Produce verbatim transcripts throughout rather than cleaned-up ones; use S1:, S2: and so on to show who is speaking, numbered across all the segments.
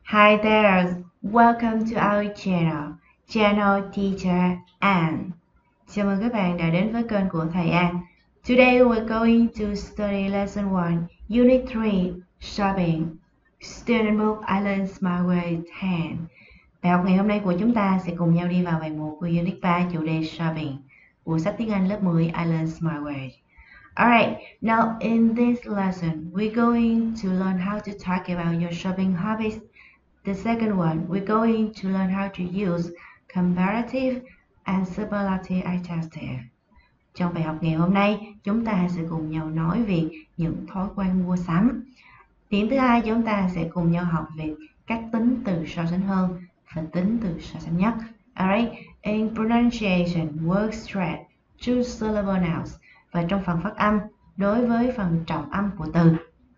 S1: Hi there, welcome to our channel, Channel Teacher An. Chào mừng các bạn đã đến với kênh của thầy An. Today we're going to study lesson one, unit three, shopping. Student book Island Smartway ten. Bài học ngày hôm nay của chúng ta sẽ cùng nhau đi vào bài một của unit ba, chủ đề shopping, của sách tiếng Anh lớp mười Island Smartway. Alright, now in this lesson, we're going to learn how to talk about your shopping habits. The second one, we're going to learn how to use comparative and superlative adjective. Trong bài học ngày hôm nay, chúng ta sẽ cùng nhau nói về những thói quen mua sắm. Điểm thứ hai, chúng ta sẽ cùng nhau học về các tính từ so sánh hơn và tính từ so sánh nhất. Alright, in pronunciation, word stress, two syllable nouns. Và trong phần phát âm, đối với phần trọng âm của từ.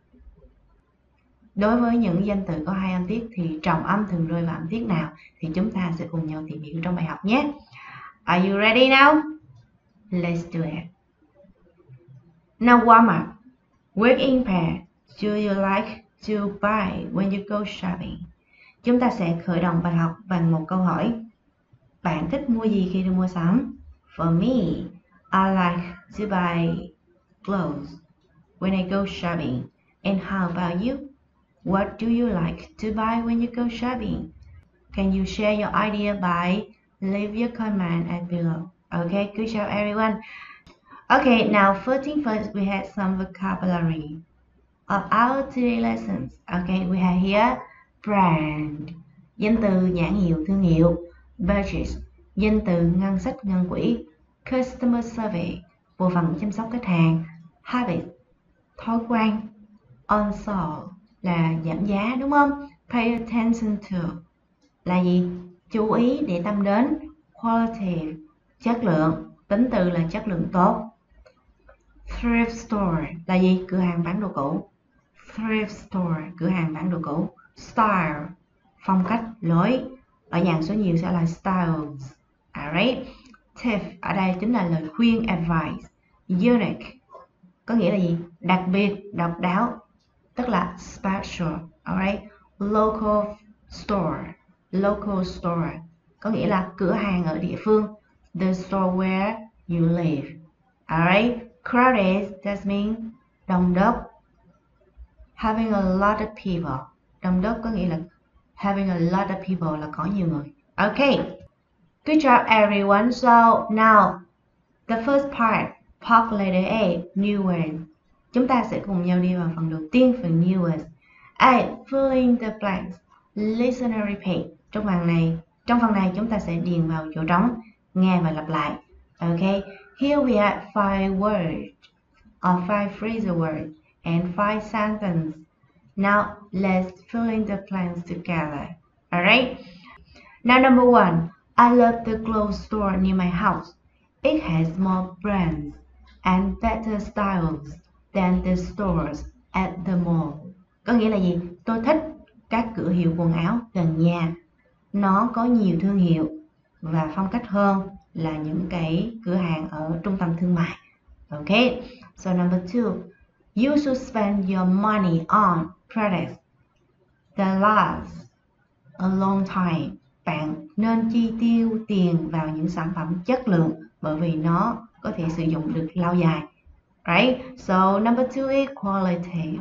S1: Đối với những danh từ có hai âm tiết thì trọng âm thường rơi vào âm tiết nào thì chúng ta sẽ cùng nhau tìm hiểu trong bài học nhé. Are you ready now? Let's do it. Now warm up. Working pair. Do you like to buy when you go shopping? Chúng ta sẽ khởi động bài học bằng một câu hỏi. Bạn thích mua gì khi đi mua sắm? For me, I like to buy clothes when I go shopping. And how about you? What do you like to buy when you go shopping? Can you share your idea by leave your comment at below? Okay, good job everyone. Okay, now first thing first, we had some vocabulary of our today lessons. Okay, we have here brand, danh từ nhãn hiệu thương hiệu. Budget, danh từ ngân sách ngân quỹ. Customer service, bộ phận chăm sóc khách hàng. Habit, thói quen. On sale là giảm giá, đúng không? Pay attention to là gì? Chú ý, để tâm đến. Quality, chất lượng, tính từ là chất lượng tốt. Thrift store là gì? Cửa hàng bán đồ cũ. Thrift store, cửa hàng bán đồ cũ. Style, phong cách, lối. Ở dạng số nhiều sẽ là styles. Alright. Tip ở đây chính là lời khuyên, advice. Unique có nghĩa là gì? Đặc biệt, độc đáo, tức là special. Alright. Local store, local store có nghĩa là cửa hàng ở địa phương. The store where you live. Alright. Crowded, that means đông đúc. Having a lot of people, đông đúc có nghĩa là having a lot of people là có nhiều người. Okay. Good job everyone. So now the first part, part letter A, new word. Chúng ta sẽ cùng nhau đi vào phần đầu tiên, phần new words. A. Fill in the blanks. Listen and repeat. Trong phần này, trong phần này chúng ta sẽ điền vào chỗ trống, nghe và lặp lại. Okay. Here we have five words, or five phrasal words, and five sentences. Now let's fill in the blanks together. Alright. Now number one. I love the clothes store near my house. It has more brands and better styles than the stores at the mall. Có nghĩa là gì? Tôi thích các cửa hiệu quần áo gần nhà. Nó có nhiều thương hiệu và phong cách hơn là những cái cửa hàng ở trung tâm thương mại. Okay. So number two. You should spend your money on products that last a long time. Bạn nên chi tiêu tiền vào những sản phẩm chất lượng bởi vì nó có thể sử dụng được lâu dài. Right? So number two is quality.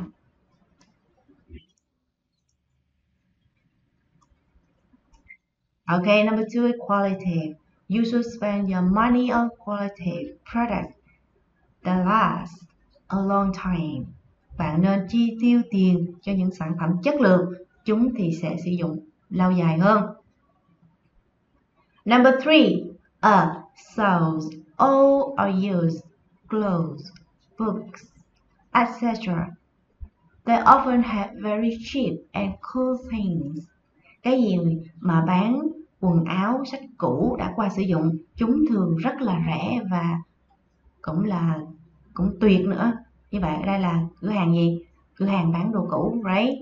S1: Okay, number two is quality. You should spend your money on quality products that last a long time. Bạn nên chi tiêu tiền cho những sản phẩm chất lượng, chúng thì sẽ sử dụng lâu dài hơn. Number three, a sells old or used clothes, books, et cetera. They often have very cheap and cool things. Cái gì mà bán quần áo, sách cũ đã qua sử dụng, chúng thường rất là rẻ và cũng là cũng tuyệt nữa. Như vậy ở đây là cửa hàng gì? Cửa hàng bán đồ cũ, right?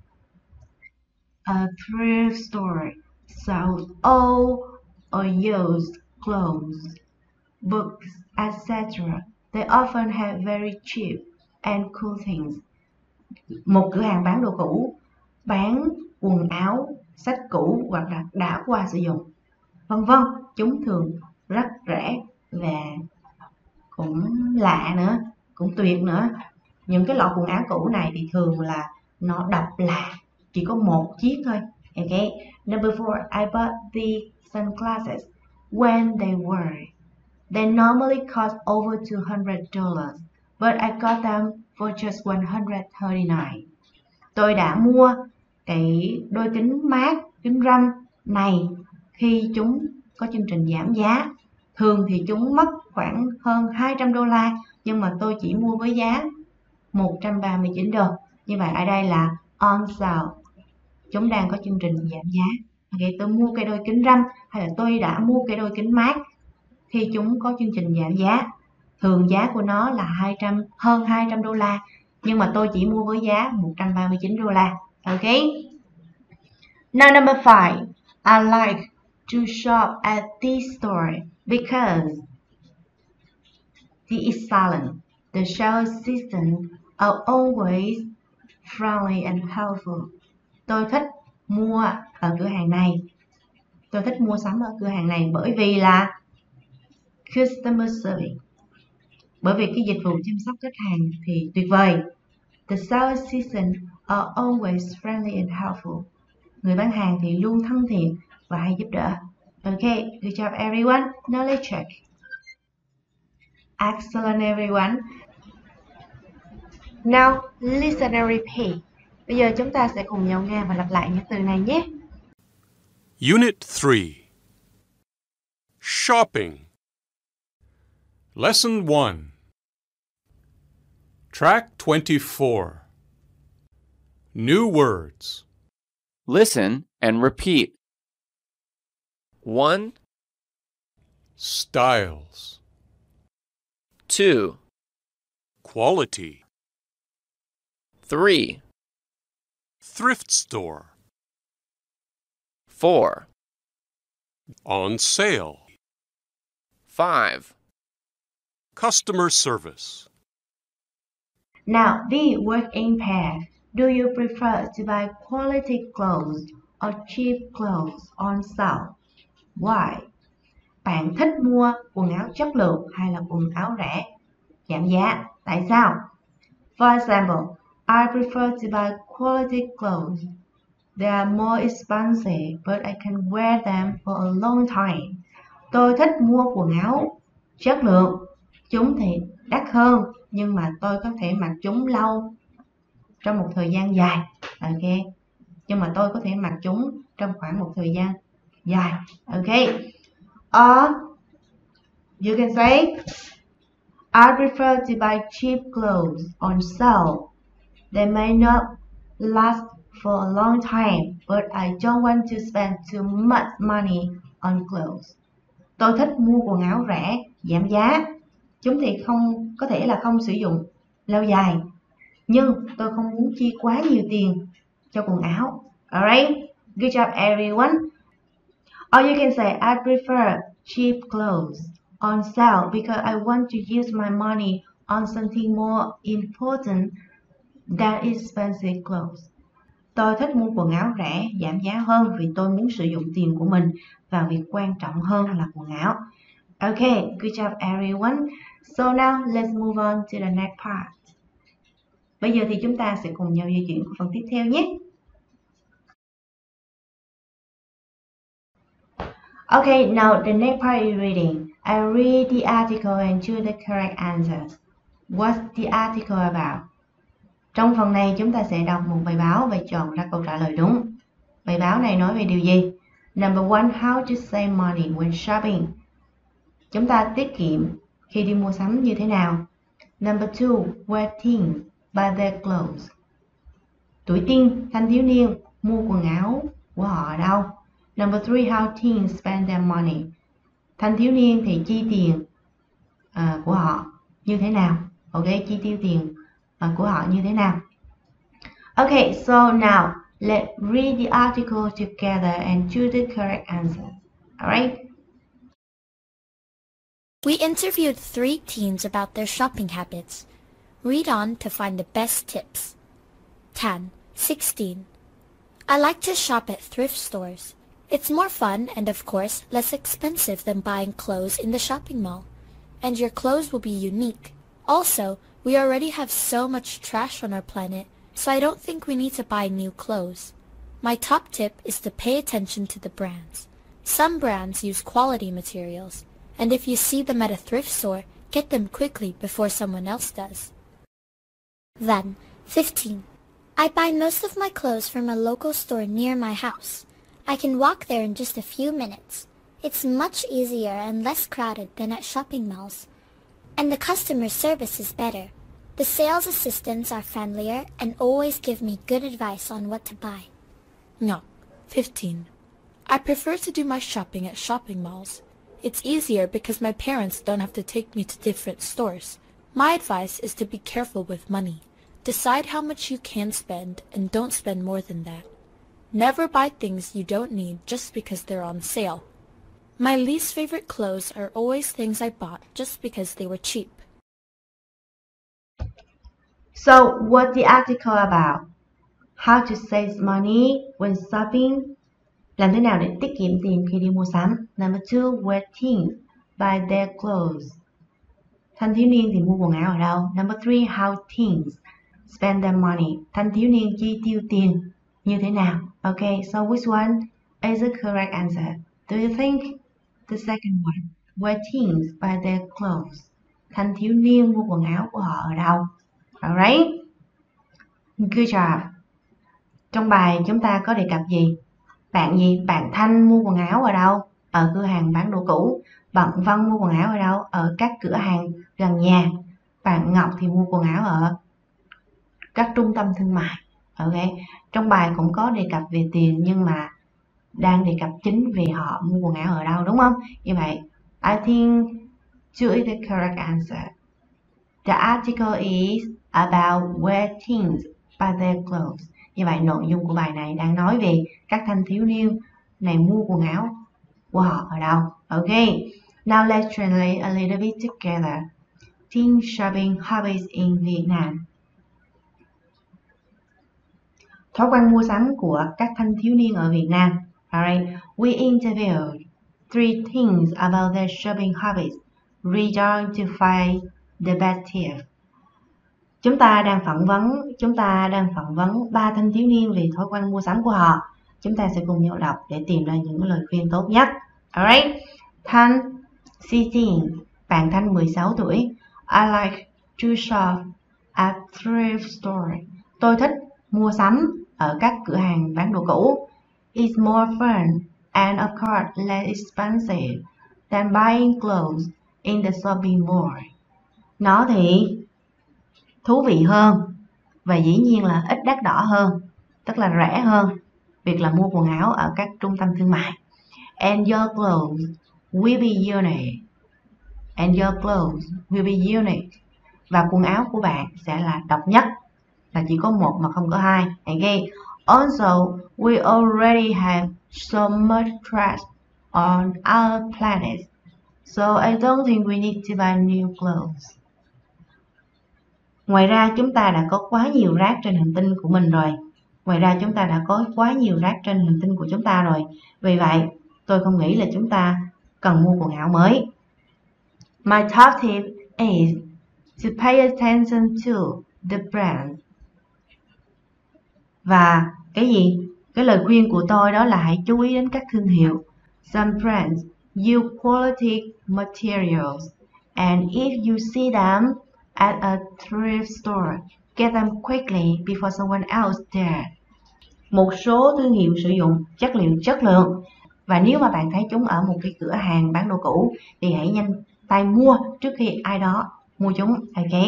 S1: A thrift store sells old or used clothes, books, et cetera. They often have very cheap and cool things. Một cửa hàng bán đồ cũ bán quần áo, sách cũ hoặc là đã qua sử dụng, vân vân. Chúng thường rất rẻ và cũng lạ nữa, cũng tuyệt nữa. Những cái loại quần áo cũ này thì thường là nó độc lạ, chỉ có một chiếc thôi. Okay. Number four, I bought the sunglasses when they were. They normally cost over two hundred dollars, but I got them for just one hundred thirty-nine. Tôi đã mua cái đôi kính mát, kính râm này khi chúng có chương trình giảm giá. Thường thì chúng mất khoảng hơn hai trăm đô la, nhưng mà tôi chỉ mua với giá một trăm ba mươi chín đô. Như vậy ở đây là on sale, chúng đang có chương trình giảm giá. Ok, tôi mua cái đôi kính râm hay là tôi đã mua cái đôi kính mát khi chúng có chương trình giảm giá. Thường giá của nó là hai trăm, hơn hai trăm đô la, nhưng mà tôi chỉ mua với giá một trăm ba mươi chín đô la. Ok. Now number five, I like to shop at this store because the excellent, the sales assistants are always friendly and helpful. Tôi thích mua ở cửa hàng này. Tôi thích mua sắm ở cửa hàng này bởi vì là customer service. Bởi vì cái dịch vụ chăm sóc khách hàng thì tuyệt vời. The sales assistants are always friendly and helpful. Người bán hàng thì luôn thân thiện và hay giúp đỡ. Okay, good job everyone. Now let's check. Excellent everyone. Now listen and repeat. Bây giờ chúng ta sẽ cùng nhau nghe và lặp lại những từ này nhé.
S2: Unit three. Shopping. Lesson one. Track twenty-four. New words.
S3: Listen and repeat. One.
S2: Styles.
S3: Two.
S2: Quality.
S3: Three.
S2: Thrift store.
S3: Four.
S2: On sale.
S3: Five.
S2: Customer service.
S1: Now, we work in pairs. Do you prefer to buy quality clothes or cheap clothes on sale? Why? Bạn thích mua quần áo chất lượng hay là quần áo rẻ giảm giá? Tại sao? For example, I prefer to buy quality clothes. They are more expensive, but I can wear them for a long time. Tôi thích mua quần áo chất lượng. Chúng thì đắt hơn, nhưng mà tôi có thể mặc chúng lâu trong một thời gian dài. Ok. Nhưng mà tôi có thể mặc chúng trong khoảng một thời gian dài. Ok. Or you can say, I prefer to buy cheap clothes on sale. They may not last for a long time, but I don't want to spend too much money on clothes. Tôi thích mua quần áo rẻ, giảm giá. Chúng thì không có thể là không sử dụng lâu dài, nhưng tôi không muốn chi quá nhiều tiền cho quần áo. Alright, good job everyone. Or you can say, I prefer cheap clothes on sale because I want to use my money on something more important than expensive clothes. Tôi thích mua quần áo rẻ, giảm giá hơn vì tôi muốn sử dụng tiền của mình vào việc quan trọng hơn là quần áo. Okay, good job everyone. So now let's move on to the next part. Bây giờ thì chúng ta sẽ cùng nhau di chuyển qua phần tiếp theo nhé. Okay, now the next part is reading. I read the article and choose the correct answers. What's the article about? Trong phần này chúng ta sẽ đọc một bài báo và chọn ra câu trả lời đúng. Bài báo này nói về điều gì? Number one, how to save money when shopping. Chúng ta tiết kiệm khi đi mua sắm như thế nào? Number two, where teens buy their clothes. Tuổi teen, thanh thiếu niên mua quần áo của họ ở đâu? Number three, how teens spend their money. Thanh thiếu niên thì chi tiền uh, của họ như thế nào? Ok, chi tiêu tiền uh, của họ như thế nào? Okay, so now let's read the article together and choose the correct answer. Alright?
S4: We interviewed three teens about their shopping habits. Read on to find the best tips. ten. sixteen. I like to shop at thrift stores. It's more fun and, of course, less expensive than buying clothes in the shopping mall. And your clothes will be unique. Also, we already have so much trash on our planet, so I don't think we need to buy new clothes. My top tip is to pay attention to the brands. Some brands use quality materials, and if you see them at a thrift store, get them quickly before someone else does. Then, fifteen. I buy most of my clothes from a local store near my house. I can walk there in just a few minutes. It's much easier and less crowded than at shopping malls. And the customer service is better. The sales assistants are friendlier and always give me good advice on what to buy.
S5: No. fifteen. I prefer to do my shopping at shopping malls. It's easier because my parents don't have to take me to different stores. My advice is to be careful with money. Decide how much you can spend and don't spend more than that. Never buy things you don't need just because they're on sale. My least favorite clothes are always things I bought just because they were cheap.
S1: So, what's the article about? How to save money when shopping? Làm thế nào để tiết kiệm tiền khi đi mua sắm? Number two, where teens buy their clothes. Thanh thiếu niên thì mua quần áo ở đâu? Number three, how teens spend their money. Thanh thiếu niên chi tiêu tiền như thế nào? Okay, so which one is the correct answer? Do you think the second one, where teens buy their clothes? Thanh thiếu niên mua quần áo của họ ở đâu? Alright, good job. Trong bài chúng ta có đề cập gì? Bạn gì? Bạn Thanh mua quần áo ở đâu? Ở cửa hàng bán đồ cũ. Bạn Vân mua quần áo ở đâu? Ở các cửa hàng gần nhà. Bạn Ngọc thì mua quần áo ở các trung tâm thương mại. Ok. Trong bài cũng có đề cập về tiền nhưng mà đang đề cập chính về họ mua quần áo ở đâu, đúng không? Như vậy, I think two is the correct answer. The article is about where teens buy their clothes. Như vậy, nội dung của bài này đang nói về các thanh thiếu niên này mua quần áo của họ ở đâu. Ok. Now let's translate a little bit together. Teen shopping hobbies in Vietnam. Thói quen mua sắm của các thanh thiếu niên ở Việt Nam. Alright, we interviewed three teens about their shopping hobbies. Read on to find the best tip. Chúng ta đang phỏng vấn, chúng ta đang phỏng vấn ba thanh thiếu niên về thói quen mua sắm của họ. Chúng ta sẽ cùng nhau đọc để tìm ra những lời khuyên tốt nhất. Alright, Thanh, sixteen, bạn Thanh mười sáu tuổi. I like to shop at thrift store. Tôi thích mua sắm ở các cửa hàng bán đồ cũ. It's more fun and of course less expensive than buying clothes in the shopping mall. Nó thì thú vị hơn và dĩ nhiên là ít đắt đỏ hơn, tức là rẻ hơn việc là mua quần áo ở các trung tâm thương mại. And your clothes will be unique. And your clothes will be unique. Và quần áo của bạn sẽ là độc nhất, là chỉ có một mà không có hai. Okay. Also, we already have so much trash on our planet, so I don't think we need to buy new clothes. Ngoài ra chúng ta đã có quá nhiều rác trên hành tinh của mình rồi. Ngoài ra chúng ta đã có quá nhiều rác trên hành tinh của chúng ta rồi. Vì vậy, tôi không nghĩ là chúng ta cần mua quần áo mới. My top tip is to pay attention to the brand. Và cái gì? Cái lời khuyên của tôi đó là hãy chú ý đến các thương hiệu. Some brands use quality materials, and if you see them at a thrift store, get them quickly before someone else there. Một số thương hiệu sử dụng chất liệu chất lượng, và nếu mà bạn thấy chúng ở một cái cửa hàng bán đồ cũ thì hãy nhanh tay mua trước khi ai đó mua chúng. Ok.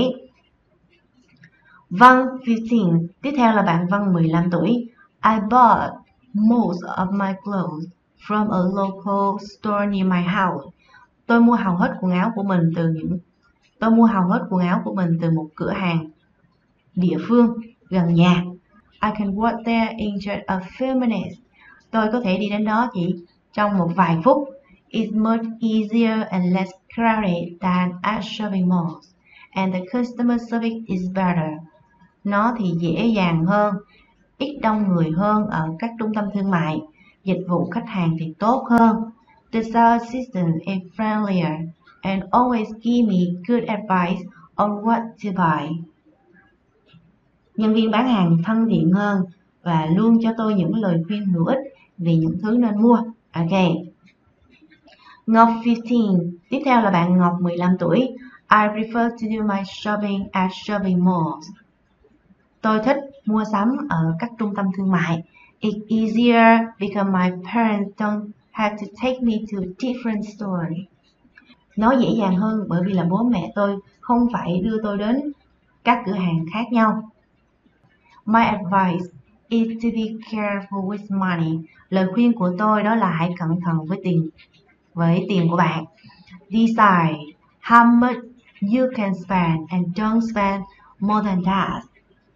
S1: Vân, fifteen. Tiếp theo là bạn Vân, mười lăm tuổi. I bought most of my clothes from a local store near my house. Tôi mua hầu hết quần áo của mình từ những Tôi mua hầu hết quần áo của mình từ một cửa hàng địa phương gần nhà. I can walk there in just a few minutes. Tôi có thể đi đến đó chỉ trong một vài phút. It's much easier and less crowded than at shopping malls, and the customer service is better. Nó thì dễ dàng hơn ít đông người hơn ở các trung tâm thương mại. Dịch vụ khách hàng thì tốt hơn. The sales assistant is friendlier and always give me good advice on what to buy. Nhân viên bán hàng thân thiện hơn và luôn cho tôi những lời khuyên hữu ích về những thứ nên mua. Ok. Ngọc fifteen. Tiếp theo là bạn Ngọc mười lăm tuổi. I prefer to do my shopping at shopping malls. Tôi thích mua sắm ở các trung tâm thương mại. It's easier because my parents don't have to take me to different stores. Nó dễ dàng hơn bởi vì là bố mẹ tôi không phải đưa tôi đến các cửa hàng khác nhau. My advice is to be careful with money. Lời khuyên của tôi đó là hãy cẩn thận với tiền, với tiền của bạn. Decide how much you can spend and don't spend more than that.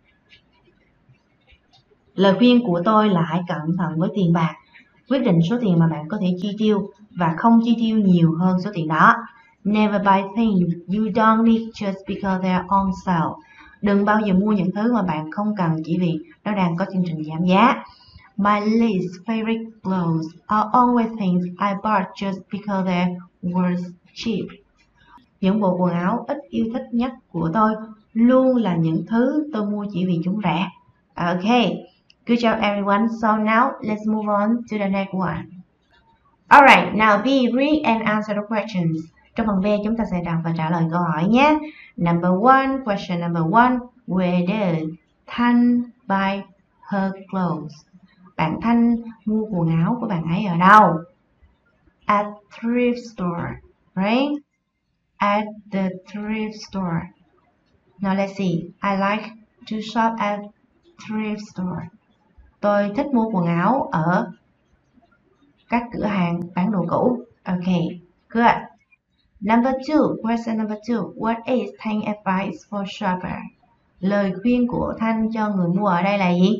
S1: Lời khuyên của tôi là hãy cẩn thận với tiền bạc. Quyết định số tiền mà bạn có thể chi tiêu và không chi tiêu nhiều hơn số tiền đó. Never buy things you don't need just because they are on sale. Đừng bao giờ mua những thứ mà bạn không cần chỉ vì nó đang có chương trình giảm giá. My least favorite clothes are always things I bought just because they were cheap. Những bộ quần áo ít yêu thích nhất của tôi luôn là những thứ tôi mua chỉ vì chúng rẻ. Okay, good job everyone. So now let's move on to the next one. Alright, now B, read and answer the questions. Trong phần B chúng ta sẽ đọc và trả lời câu hỏi nhé. Number one, question number one. Where did Thanh buy her clothes? Bạn Thanh mua quần áo của bạn ấy ở đâu? At thrift store, right? At the thrift store. Now let's see. I like to shop at thrift store. Tôi thích mua quần áo ở các cửa hàng bán đồ cũ. Okay, good. Number two, question number two. What is Thanh advice for shopper? Lời khuyên của Thanh cho người mua ở đây là gì?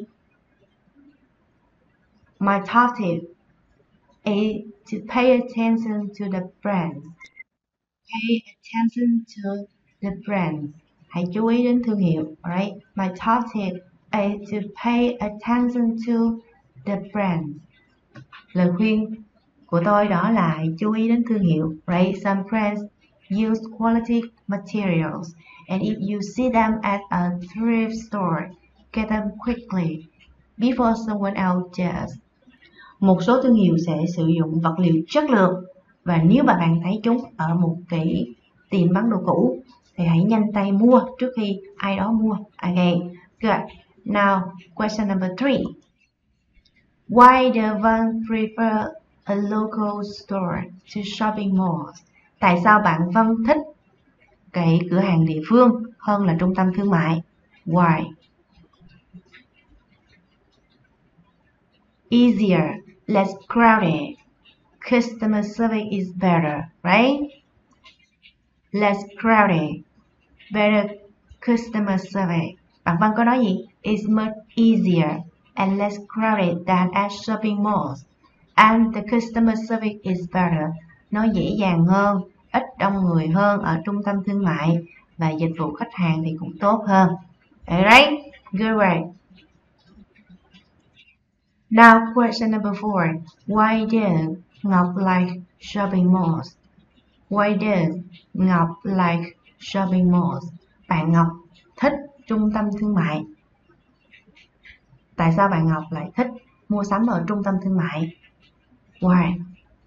S1: My top tip is to pay attention to the brand. Pay attention to the brand. Hãy chú ý đến thương hiệu, right? My top tip is to pay attention to the brand. Lời khuyên của tôi đó là hãy chú ý đến thương hiệu, right? Some brands use quality materials, and if you see them at a thrift store, get them quickly before someone else does. Một số thương hiệu sẽ sử dụng vật liệu chất lượng, và nếu mà bạn thấy chúng ở một cái tiệm bán đồ cũ thì hãy nhanh tay mua trước khi ai đó mua. Okay, good. Now, question number three. Why does Văn prefer a local store to shopping malls? Tại sao bạn Văn thích cái cửa hàng địa phương hơn là trung tâm thương mại? Why? Easier, less crowded. Customer service is better, right? Less crowded, better customer service. Bạn Văn có nói gì? It's much easier and less crowded than at shopping malls. And the customer service is better. Nó dễ dàng hơn, ít đông người hơn ở trung tâm thương mại, và dịch vụ khách hàng thì cũng tốt hơn. Alright, good work. Now question number four. Why does Ngọc like shopping malls? Why does Ngọc like shopping malls? Bạn Ngọc thích trung tâm thương mại. Tại sao bạn Ngọc lại thích mua sắm ở trung tâm thương mại? Why?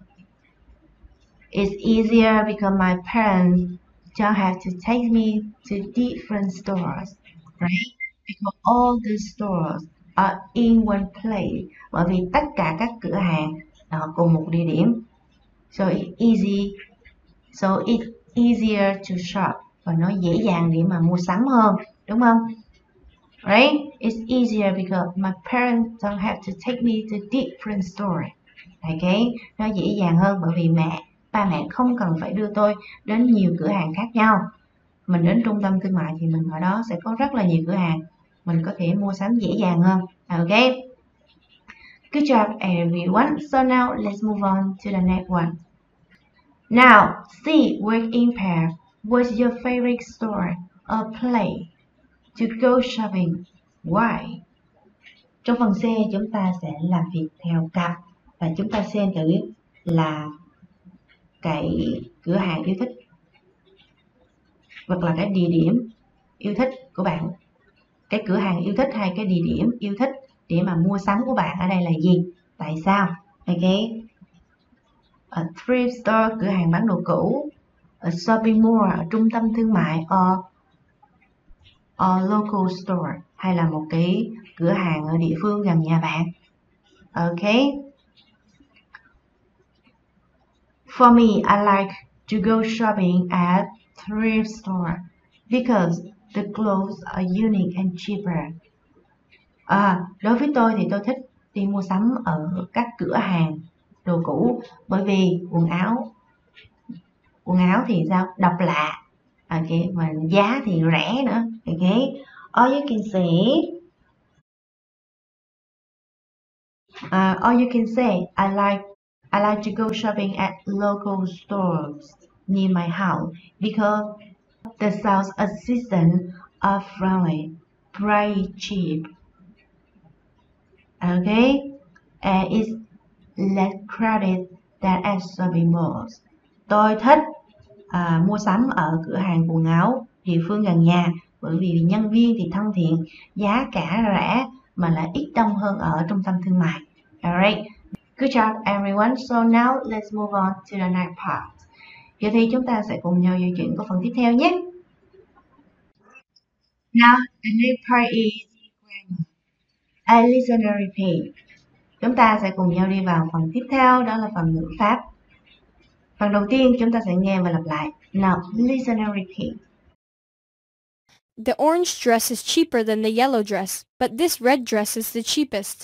S1: It's easier because my parents don't have to take me to different stores, right? Because all the stores are in one place. Bởi vì tất cả các cửa hàng ở cùng một địa điểm. So it's easy. So it's easier to shop. Và nó dễ dàng để mà mua sắm hơn, đúng không? Right? It's easier because my parents don't have to take me to different stores. Okay? Nó dễ dàng hơn bởi vì mẹ, ba mẹ không cần phải đưa tôi đến nhiều cửa hàng khác nhau. Mình đến trung tâm thương mại thì mình ở đó sẽ có rất là nhiều cửa hàng. Mình có thể mua sắm dễ dàng hơn. Okay? Good job everyone. So now let's move on to the next one. Now, C, work in pair. What's your favorite store or place to go shopping? Why? Trong phần C chúng ta sẽ làm việc theo cặp và chúng ta xem thử là cái cửa hàng yêu thích hoặc là cái địa điểm yêu thích của bạn, cái cửa hàng yêu thích hay cái địa điểm yêu thích để mà mua sắm của bạn ở đây là gì, tại sao. Ok, a thrift store, cửa hàng bán đồ cũ, a shopping mall, trung tâm thương mại, or, or local store, hay là một cái cửa hàng ở địa phương gần nhà bạn. Ok, for me, I like to go shopping at thrift store because the clothes are unique and cheaper. À, đối với tôi thì tôi thích đi mua sắm ở các cửa hàng đồ cũ bởi vì quần áo quần áo thì sao, độc lạ, ok, và giá thì rẻ nữa. Ok, or you can say uh, or you can say I like I like to go shopping at local stores near my house because the sales assistant are friendly, price cheap. Okay, and it's less crowded than at shopping malls. Tôi thích à, mua sắm ở cửa hàng quần áo địa phương gần nhà bởi vì nhân viên thì thân thiện, giá cả rẻ mà lại ít đông hơn ở trung tâm thương mại. Alright, good job everyone. So now let's move on to the next part. Giờ thì chúng ta sẽ cùng nhau di chuyển qua phần tiếp theo nhé. Now the next part is grammar. I listen and repeat. Chúng ta sẽ cùng nhau đi vào phần tiếp theo, đó là phần ngữ pháp. Phần đầu tiên chúng ta sẽ nghe và lặp lại. Now listen and repeat.
S5: The orange dress is cheaper than the yellow dress, but this red dress is the cheapest.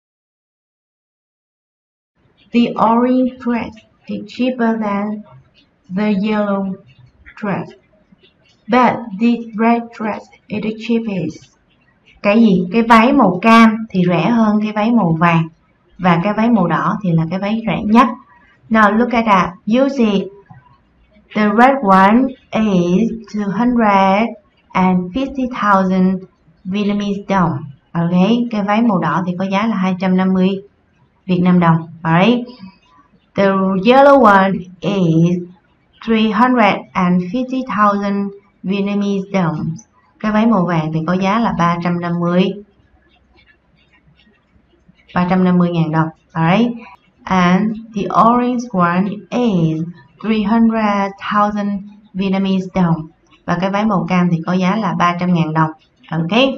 S1: The orange dress is cheaper than the yellow dress, but this red dress is the cheapest. Cái gì? Cái váy màu cam thì rẻ hơn cái váy màu vàng, và cái váy màu đỏ thì là cái váy rẻ nhất. Now look at that. You see, the red one is two hundred fifty thousand Vietnamese đồng. Okay, cái váy màu đỏ thì có giá là hai trăm năm mươi Việt Nam đồng. Alright. The yellow one is three hundred fifty thousand Vietnamese đồng. Cái váy màu vàng thì có giá là ba trăm năm mươi ngàn đồng. Alright. And the orange one is three hundred thousand Vietnamese đồng. Và cái váy màu cam thì có giá là ba trăm ngàn đồng. Okay.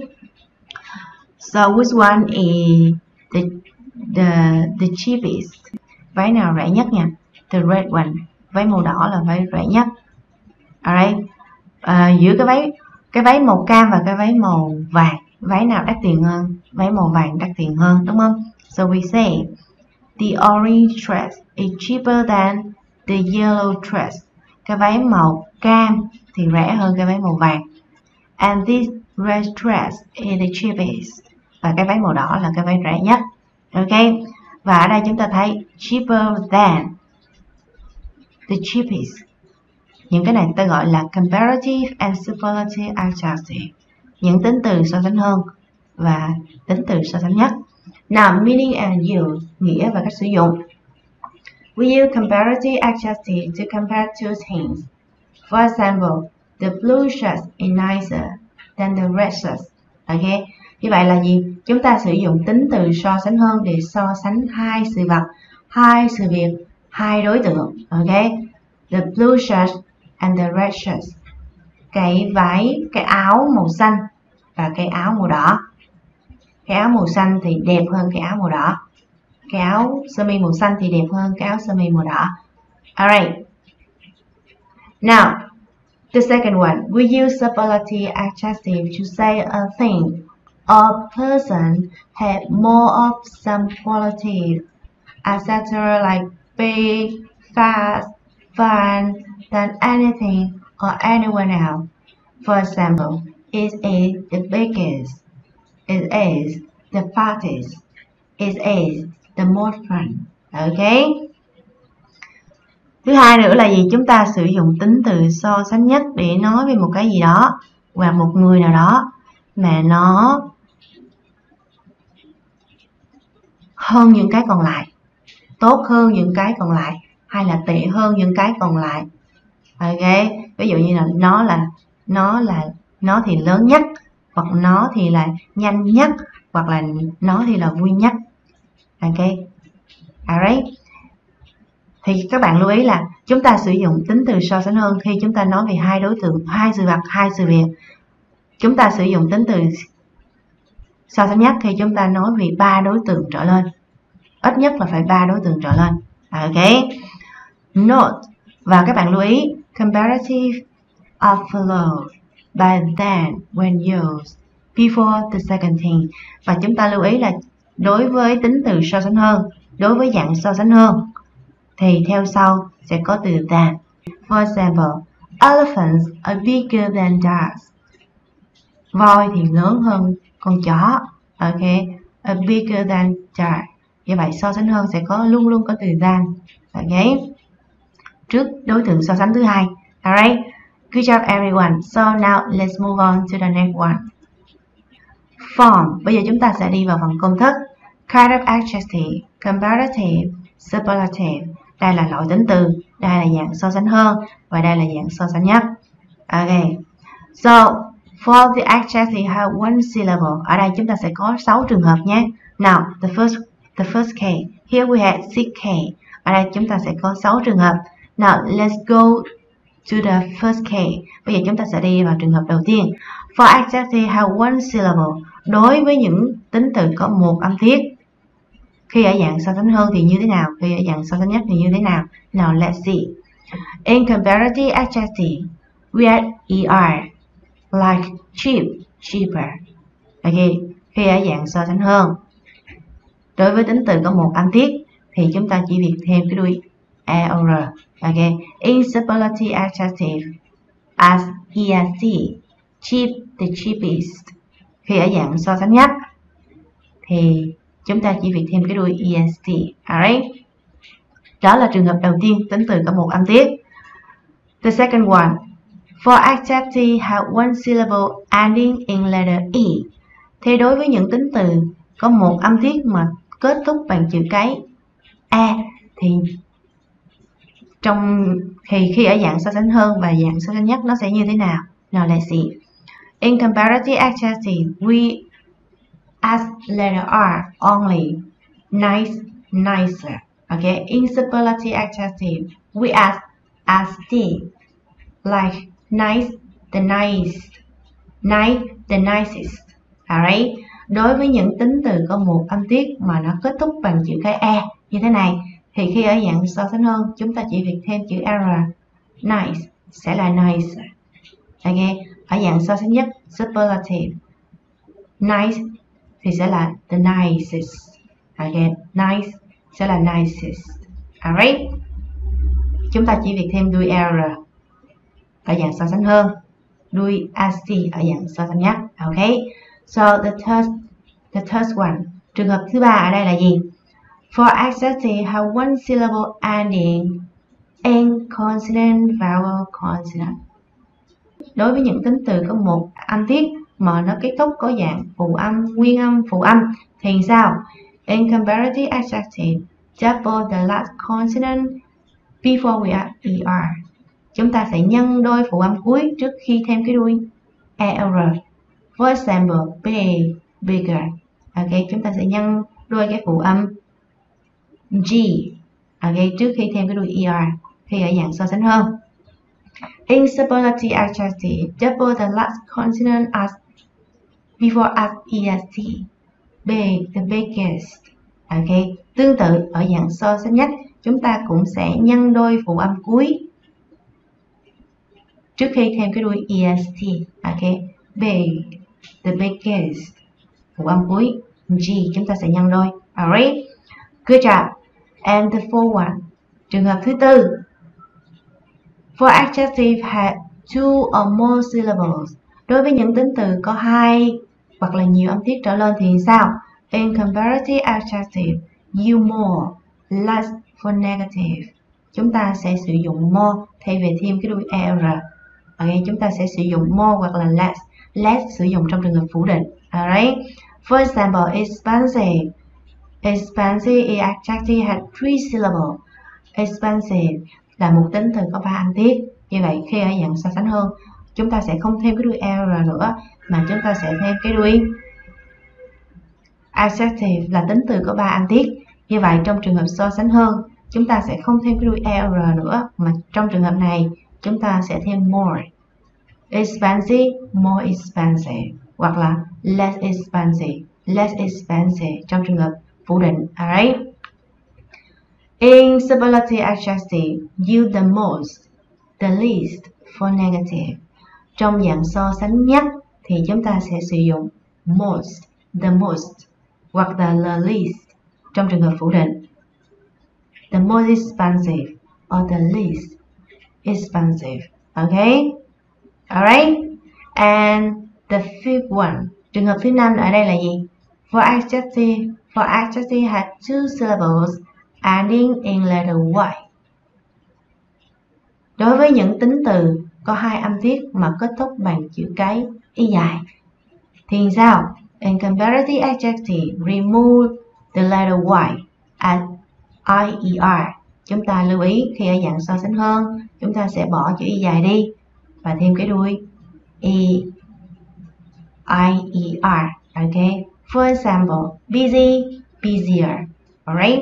S1: So which one is the the the cheapest? Váy nào rẻ nhất nha? The red one. Váy màu đỏ là váy rẻ nhất. Alright. Uh, giữa cái váy cái váy màu cam và cái váy màu vàng, váy nào đắt tiền hơn? Váy màu vàng đắt tiền hơn, đúng không? So we say the orange dress is cheaper than the yellow dress. Cái váy màu cam thì rẻ hơn cái váy màu vàng. And this red dress is the cheapest. Và cái váy màu đỏ là cái váy rẻ nhất. Ok. Và ở đây chúng ta thấy cheaper than, the cheapest. Những cái này ta gọi là comparative and superlative adjective. Những tính từ so sánh hơn và tính từ so sánh nhất. Now meaning and use, nghĩa và cách sử dụng. We use comparative adjective to compare two things. For example, the blue shirt is nicer than the red shirt. Ok. Như vậy là gì? Chúng ta sử dụng tính từ so sánh hơn để so sánh hai sự vật, hai sự việc, hai đối tượng. Ok. The blue shirt and the red shirt. Cái váy, cái áo màu xanh và cái áo màu đỏ. Cái áo màu xanh thì đẹp hơn cái áo màu đỏ. Cái áo sơ mi màu xanh thì đẹp hơn cái áo sơ mi màu đỏ. Alright. Now, the second one, we use superlative adjective to say a thing or person have more of some qualities, et cetera, like big, fast, fun, than anything or anyone else. For example, it is the biggest, it is the fastest, it is the most fun. Ok. Thứ hai nữa là gì? Chúng ta sử dụng tính từ so sánh nhất để nói về một cái gì đó và một người nào đó mà nó hơn những cái còn lại, tốt hơn những cái còn lại, hay là tệ hơn những cái còn lại. Ok, ví dụ như là nó là nó là nó thì lớn nhất, hoặc nó thì là nhanh nhất, hoặc là nó thì là vui nhất. Ok, alright. Thì các bạn lưu ý là chúng ta sử dụng tính từ so sánh hơn khi chúng ta nói về hai đối tượng, hai sự vật, hai sự việc. Chúng ta sử dụng tính từ so sánh nhất khi chúng ta nói về ba đối tượng trở lên, ít nhất là phải ba đối tượng trở lên. Ok, note, và các bạn lưu ý comparative are followed by than when used before the second thing. Và chúng ta lưu ý là đối với tính từ so sánh hơn, đối với dạng so sánh hơn thì theo sau sẽ có từ than. For example, elephants are bigger than dogs. Voi thì lớn hơn con chó. Ok, are bigger than dogs. Như vậy so sánh hơn sẽ có luôn luôn có từ than. Ok, trước đối tượng so sánh thứ hai. Alright, good job everyone. So now let's move on to the next one. Form. Bây giờ chúng ta sẽ đi vào phần công thức. Kind of adjective, comparative, superlative. Đây là loại tính từ, đây là dạng so sánh hơn, và đây là dạng so sánh nhất. Ok, so for the adjective have one syllable. Ở đây chúng ta sẽ có sáu trường hợp nhé. Now the first the first case. Here we have six case. Ở đây chúng ta sẽ có sáu trường hợp. Now let's go to the first case. Bây giờ chúng ta sẽ đi vào trường hợp đầu tiên. For adjective have one syllable. Đối với những tính từ có một âm tiết, khi ở dạng so sánh hơn thì như thế nào? Khi ở dạng so sánh nhất thì như thế nào? Now let's see. In comparative adjective, we add er, like cheap, cheaper. Ok, khi ở dạng so sánh hơn, đối với tính từ có một âm tiết thì chúng ta chỉ việc thêm cái đuôi er. Ok, in superlative adjective, as, est, cheap, the cheapest. Khi ở dạng so sánh nhất thì chúng ta chỉ việc thêm cái đuôi est. Alright, đó là trường hợp đầu tiên, tính từ có một âm tiết. The second one, for adjective have one syllable ending in letter e. Thì đối với những tính từ có một âm tiết mà kết thúc bằng chữ cái e thì trong thì khi ở dạng so sánh hơn và dạng so sánh nhất nó sẽ như thế nào? Now let's see. In comparative adjective, we add letter R only. Nice, nicer. Okay. In superlative adjective, we add as t, like nice, the nice, nice, the nicest. Alright. Đối với những tính từ có một âm tiết mà nó kết thúc bằng chữ cái e như thế này thì khi ở dạng so sánh hơn chúng ta chỉ việc thêm chữ r. Nice sẽ là nice. Ok, ở dạng so sánh nhất superlative, nice thì sẽ là the nicest. Ok, nice sẽ là nicest. Alright, chúng ta chỉ việc thêm đuôi r ở dạng so sánh hơn, đuôi ast ở dạng so sánh nhất. Ok, so the third the third one, trường hợp thứ ba ở đây là gì? For adjective have one syllable ending in consonant, vowel, consonant. Đối với những tính từ có một âm tiết mà nó kết thúc có dạng phụ âm, nguyên âm, phụ âm thì sao? In comparative adjective, double the last consonant before we add er. Chúng ta sẽ nhân đôi phụ âm cuối trước khi thêm cái đuôi er. For example, big, bigger. Ok, chúng ta sẽ nhân đôi cái phụ âm g, ok, trước khi thêm cái đuôi er khi ở dạng so sánh hơn. In superlative adjective, double the last consonant as before as est. Big, the biggest. Ok, tương tự ở dạng so sánh nhất, chúng ta cũng sẽ nhân đôi phụ âm cuối trước khi thêm cái đuôi est. Ok, big, the biggest. Phụ âm cuối g chúng ta sẽ nhân đôi. Alright, good job. And the fourth one, trường hợp thứ tư. For adjective have two or more syllables. Đối với những tính từ có hai hoặc là nhiều âm tiết trở lên thì sao? In comparative adjective, use more, less for negative. Chúng ta sẽ sử dụng more thay vì thêm cái đuôi er. Ok, chúng ta sẽ sử dụng more hoặc là less. Less sử dụng trong trường hợp phủ định. Alright. For example, expensive Expensive is adjective has three syllables. Expensive là một tính từ có ba âm tiết. Như vậy khi ở dạng so sánh hơn, chúng ta sẽ không thêm cái đuôi er nữa, mà chúng ta sẽ thêm cái đuôi adjective là tính từ có ba âm tiết. Như vậy trong trường hợp so sánh hơn, chúng ta sẽ không thêm cái đuôi er nữa, mà trong trường hợp này chúng ta sẽ thêm more. Expensive, more expensive, hoặc là less expensive, less expensive trong trường hợp phủ định. Alright. In superlative adjective, use the most, the least for negative. Trong dạng so sánh nhất thì chúng ta sẽ sử dụng most, the most, hoặc the least trong trường hợp phủ định. The most expensive or the least expensive. Okay? Alright? And the fifth one. Trường hợp thứ năm ở đây là gì? For adjective, for adjective has two syllables ending in letter Y. Đối với những tính từ có hai âm tiết mà kết thúc bằng chữ cái y dài thì sao? In comparative adjective, remove the letter Y at I E R. Chúng ta lưu ý khi ở dạng so sánh hơn, chúng ta sẽ bỏ chữ y dài đi và thêm cái đuôi E I E R. Okay. For example, busy, busier. Alright.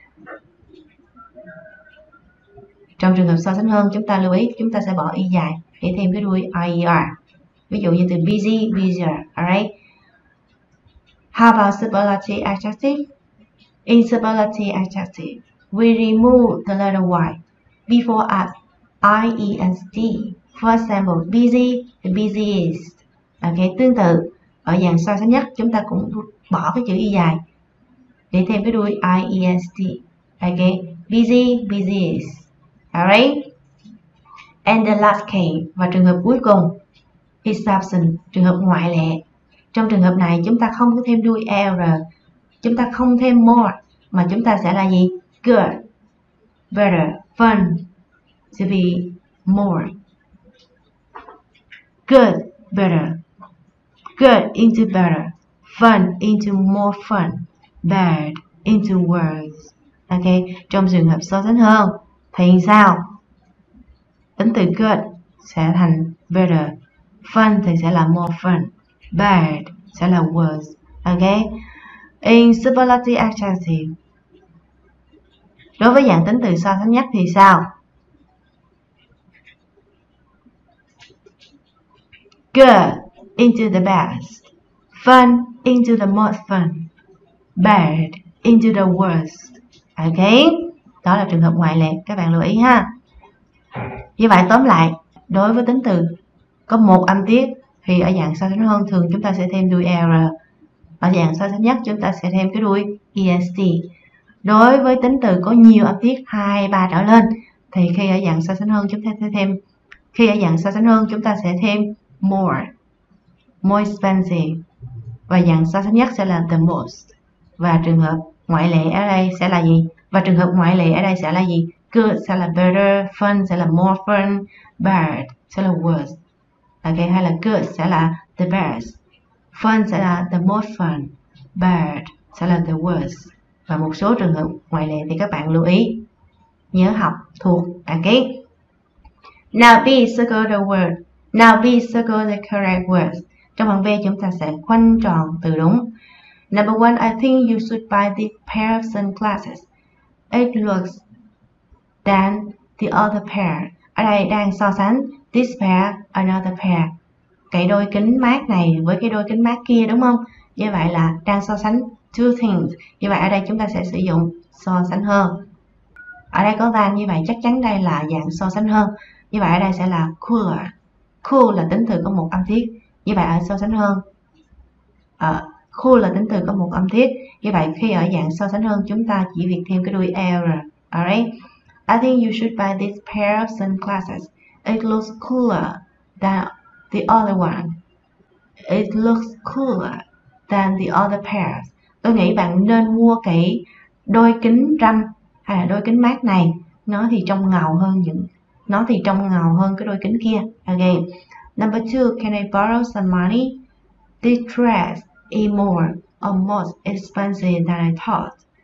S1: Trong trường hợp so sánh hơn, chúng ta lưu ý chúng ta sẽ bỏ y dài để thêm cái đuôi I E R. Ví dụ như từ busy, busier. Alright. How about superlative adjective? In superlative adjective, we remove the letter Y before us, I E S T. For example, busy, the busiest. Okay, tương tự, ở dạng so sánh nhất chúng ta cũng bỏ cái chữ y dài để thêm cái đuôi I E S T. Okay, busy, busiest. Alright. And the last case, và trường hợp cuối cùng, exception, trường hợp ngoại lệ. Trong trường hợp này chúng ta không có thêm đuôi er, chúng ta không thêm more, mà chúng ta sẽ là gì? Good, better, fun, to be more. Good, better. Good into better. Fun into more fun. Bad into worse. Ok, trong trường hợp so sánh hơn thì sao? Tính từ good sẽ thành better. Fun thì sẽ là more fun. Bad sẽ là worse. Ok. In superlative adjective, đối với dạng tính từ so sánh nhất thì sao? Good into the best. Fun into the most fun. Bad into the worst. Ok. Đó là trường hợp ngoại lệ, các bạn lưu ý ha. Như vậy tóm lại, đối với tính từ có một âm tiết thì ở dạng so sánh hơn thường chúng ta sẽ thêm đuôi er. Ở dạng so sánh nhất chúng ta sẽ thêm cái đuôi est. Đối với tính từ có nhiều âm tiết hai, ba trở lên thì khi ở dạng so sánh hơn chúng ta sẽ thêm khi ở dạng so sánh hơn chúng ta sẽ thêm more, more expensive, và dạng so sánh nhất sẽ là the most. Và trường hợp ngoại lệ ở đây sẽ là gì? Và trường hợp ngoại lệ ở đây sẽ là gì? Good sẽ là better, fun sẽ là more fun, bad sẽ là worse. Ok, hay là good sẽ là the best, fun sẽ là the most fun, bad sẽ là the worst. Và một số trường hợp ngoại lệ thì các bạn lưu ý, nhớ học thuộc. Ok. Now B, circle the word. Now B, circle the correct words. Trong phần B chúng ta sẽ khoanh tròn từ đúng. Number one, I think you should buy this pair of sunglasses. It looks than the other pair. Ở đây đang so sánh this pair, another pair. Cái đôi kính mát này với cái đôi kính mát kia, đúng không? Như vậy là đang so sánh two things. Như vậy ở đây chúng ta sẽ sử dụng so sánh hơn. Ở đây có than, như vậy chắc chắn đây là dạng so sánh hơn. Như vậy ở đây sẽ là cooler. Cool là tính từ có một âm tiết. Như vậy ở so sánh hơn, uh, cool là tính từ có một âm tiết. Như vậy khi ở dạng so sánh hơn chúng ta chỉ việc thêm cái đuôi er. Alright. I think you should buy this pair of sunglasses. It looks cooler than the other one. It looks cooler than the other pairs. Tôi nghĩ bạn nên mua cái đôi kính râm hay là đôi kính mát này. Nó thì trông ngầu hơn những nó thì trông ngầu hơn cái đôi kính kia. Okay. Number two, can I borrow some money? This dress is more or most expensive than I thought.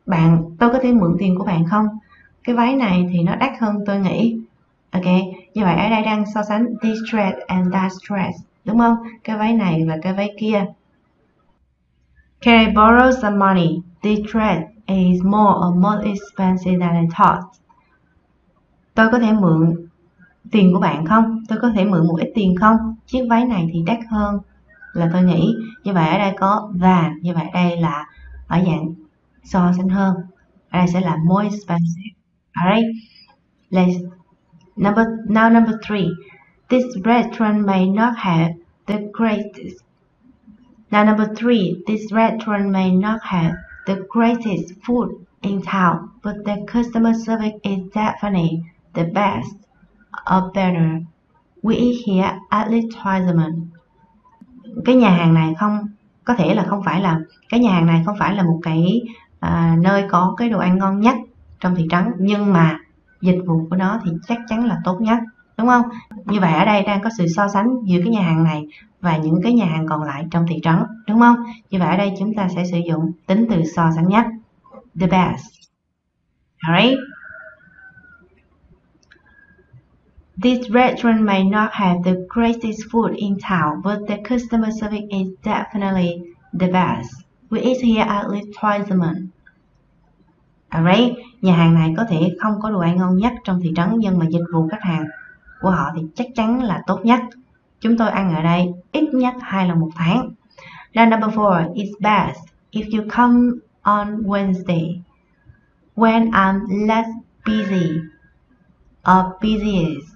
S1: bạn, tôi có thể mượn tiền của bạn không? Cái váy này thì nó đắt hơn tôi nghĩ. Ok, như vậy ở đây đang so sánh this dress and that dress, đúng không? Cái váy này và cái váy kia. Can I borrow some money? This dress is more or more expensive than I thought. Tôi có thể mượn tiền của bạn không? Tôi có thể mượn một ít tiền không? Chiếc váy này thì đắt hơn là tôi nghĩ. Như vậy ở đây có than, như vậy đây là ở dạng so sánh hơn. Ở đây sẽ là more expensive. Alright. Let's number now number three. This restaurant may not have the greatest. Now number three. This restaurant may not have the greatest food in town, but the customer service is definitely the best or better. We eat here at least twice a month. Cái nhà hàng này không có thể là không phải là cái nhà hàng này không phải là một cái à, nơi có cái đồ ăn ngon nhất trong thị trấn, nhưng mà dịch vụ của nó thì chắc chắn là tốt nhất, đúng không? Như vậy ở đây đang có sự so sánh giữa cái nhà hàng này và những cái nhà hàng còn lại trong thị trấn, đúng không? Như vậy ở đây chúng ta sẽ sử dụng tính từ so sánh nhất, the best. Alright. This restaurant may not have the greatest food in town, but the customer service is definitely the best. We eat here at least twice a month. Alright, nhà hàng này có thể không có đồ ăn ngon nhất trong thị trấn, nhưng mà dịch vụ khách hàng của họ thì chắc chắn là tốt nhất. Chúng tôi ăn ở đây ít nhất hai lần một tháng. Now number four is best if you come on Wednesday when I'm less busy or busiest.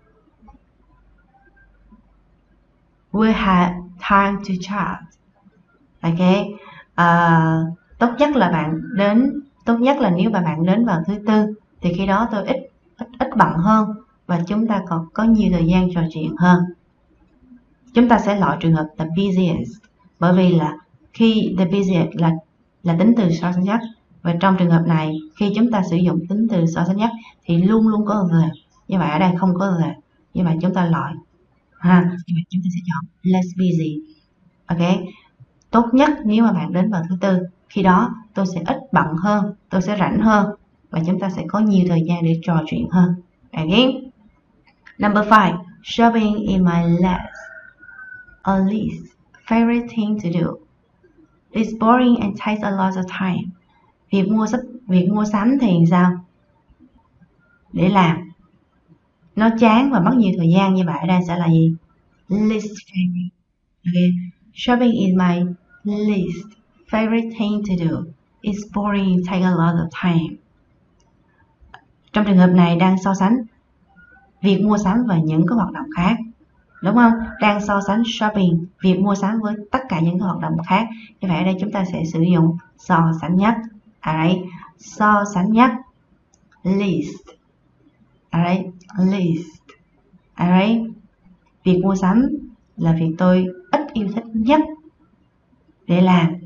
S1: We have time to chat. Ok, uh, tốt nhất là bạn đến tốt nhất là nếu mà bạn đến vào thứ tư thì khi đó tôi ít ít ít bận hơn và chúng ta còn có nhiều thời gian trò chuyện hơn. Chúng ta sẽ loại trường hợp the busiest, bởi vì là khi the busiest là là tính từ so sánh nhất, và trong trường hợp này khi chúng ta sử dụng tính từ so sánh nhất thì luôn luôn có the. Như vậy ở đây không có the, như vậy chúng ta loại ha, như vậy chúng ta sẽ chọn less busy. Ok, tốt nhất nếu mà bạn đến vào thứ tư, khi đó tôi sẽ ít bận hơn, tôi sẽ rảnh hơn và chúng ta sẽ có nhiều thời gian để trò chuyện hơn. Again. Number five, shopping is my last or least favorite thing to do. It's boring and takes a lot of time. Việc mua sắm, việc mua sắm thì sao? Để làm. Nó chán và mất nhiều thời gian, như vậy ở đây sẽ là gì? Least favorite. Okay. Shopping is my least favorite thing to do. It's boring and takes a lot of time. Trong trường hợp này đang so sánh việc mua sắm và những cái hoạt động khác, đúng không? Đang so sánh shopping, việc mua sắm với tất cả những cái hoạt động khác. Như vậy ở đây chúng ta sẽ sử dụng so sánh nhất. Alright, so sánh nhất, least. Alright, least. Alright, việc mua sắm là việc tôi ít yêu thích nhất để làm.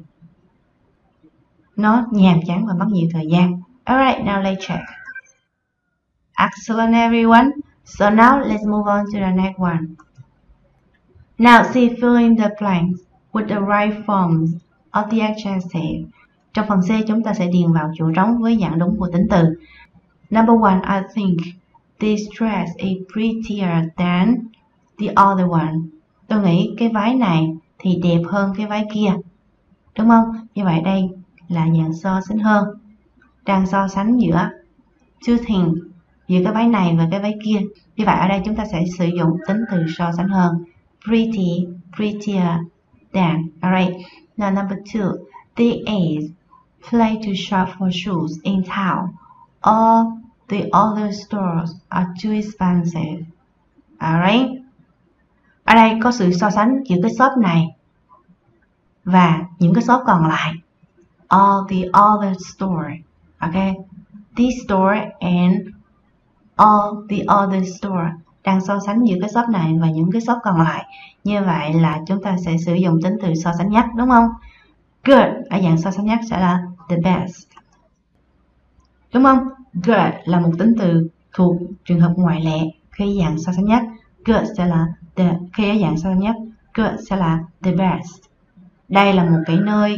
S1: Nó nhàm chán và mất nhiều thời gian. Alright, now let's check. Excellent everyone. So now let's move on to the next one. Now see fill in the blanks with the right forms of the adjective. Trong phần C chúng ta sẽ điền vào chỗ trống với dạng đúng của tính từ. Number one, I think this dress is prettier than the other one. Tôi nghĩ cái váy này thì đẹp hơn cái váy kia, đúng không? Như vậy đây là dạng so sánh hơn, đang so sánh giữa two things, giữa cái váy này và cái váy kia. Như vậy ở đây chúng ta sẽ sử dụng tính từ so sánh hơn, pretty, prettier than. Alright. Now number two, the A's play to shop for shoes in town. All the other stores are too expensive. Alright. Ở đây có sự so sánh giữa cái shop này và những cái shop còn lại. All the other store. Okay. This store and all the other store. Đang so sánh giữa cái shop này và những cái shop còn lại. Như vậy là chúng ta sẽ sử dụng tính từ so sánh nhất, đúng không? Good ở dạng so sánh nhất sẽ là the best, đúng không? Good là một tính từ thuộc trường hợp ngoại lệ khi dạng so sánh nhất. Good sẽ là the, khi ở dạng so sánh nhất, good sẽ là the best. Đây là một cái nơi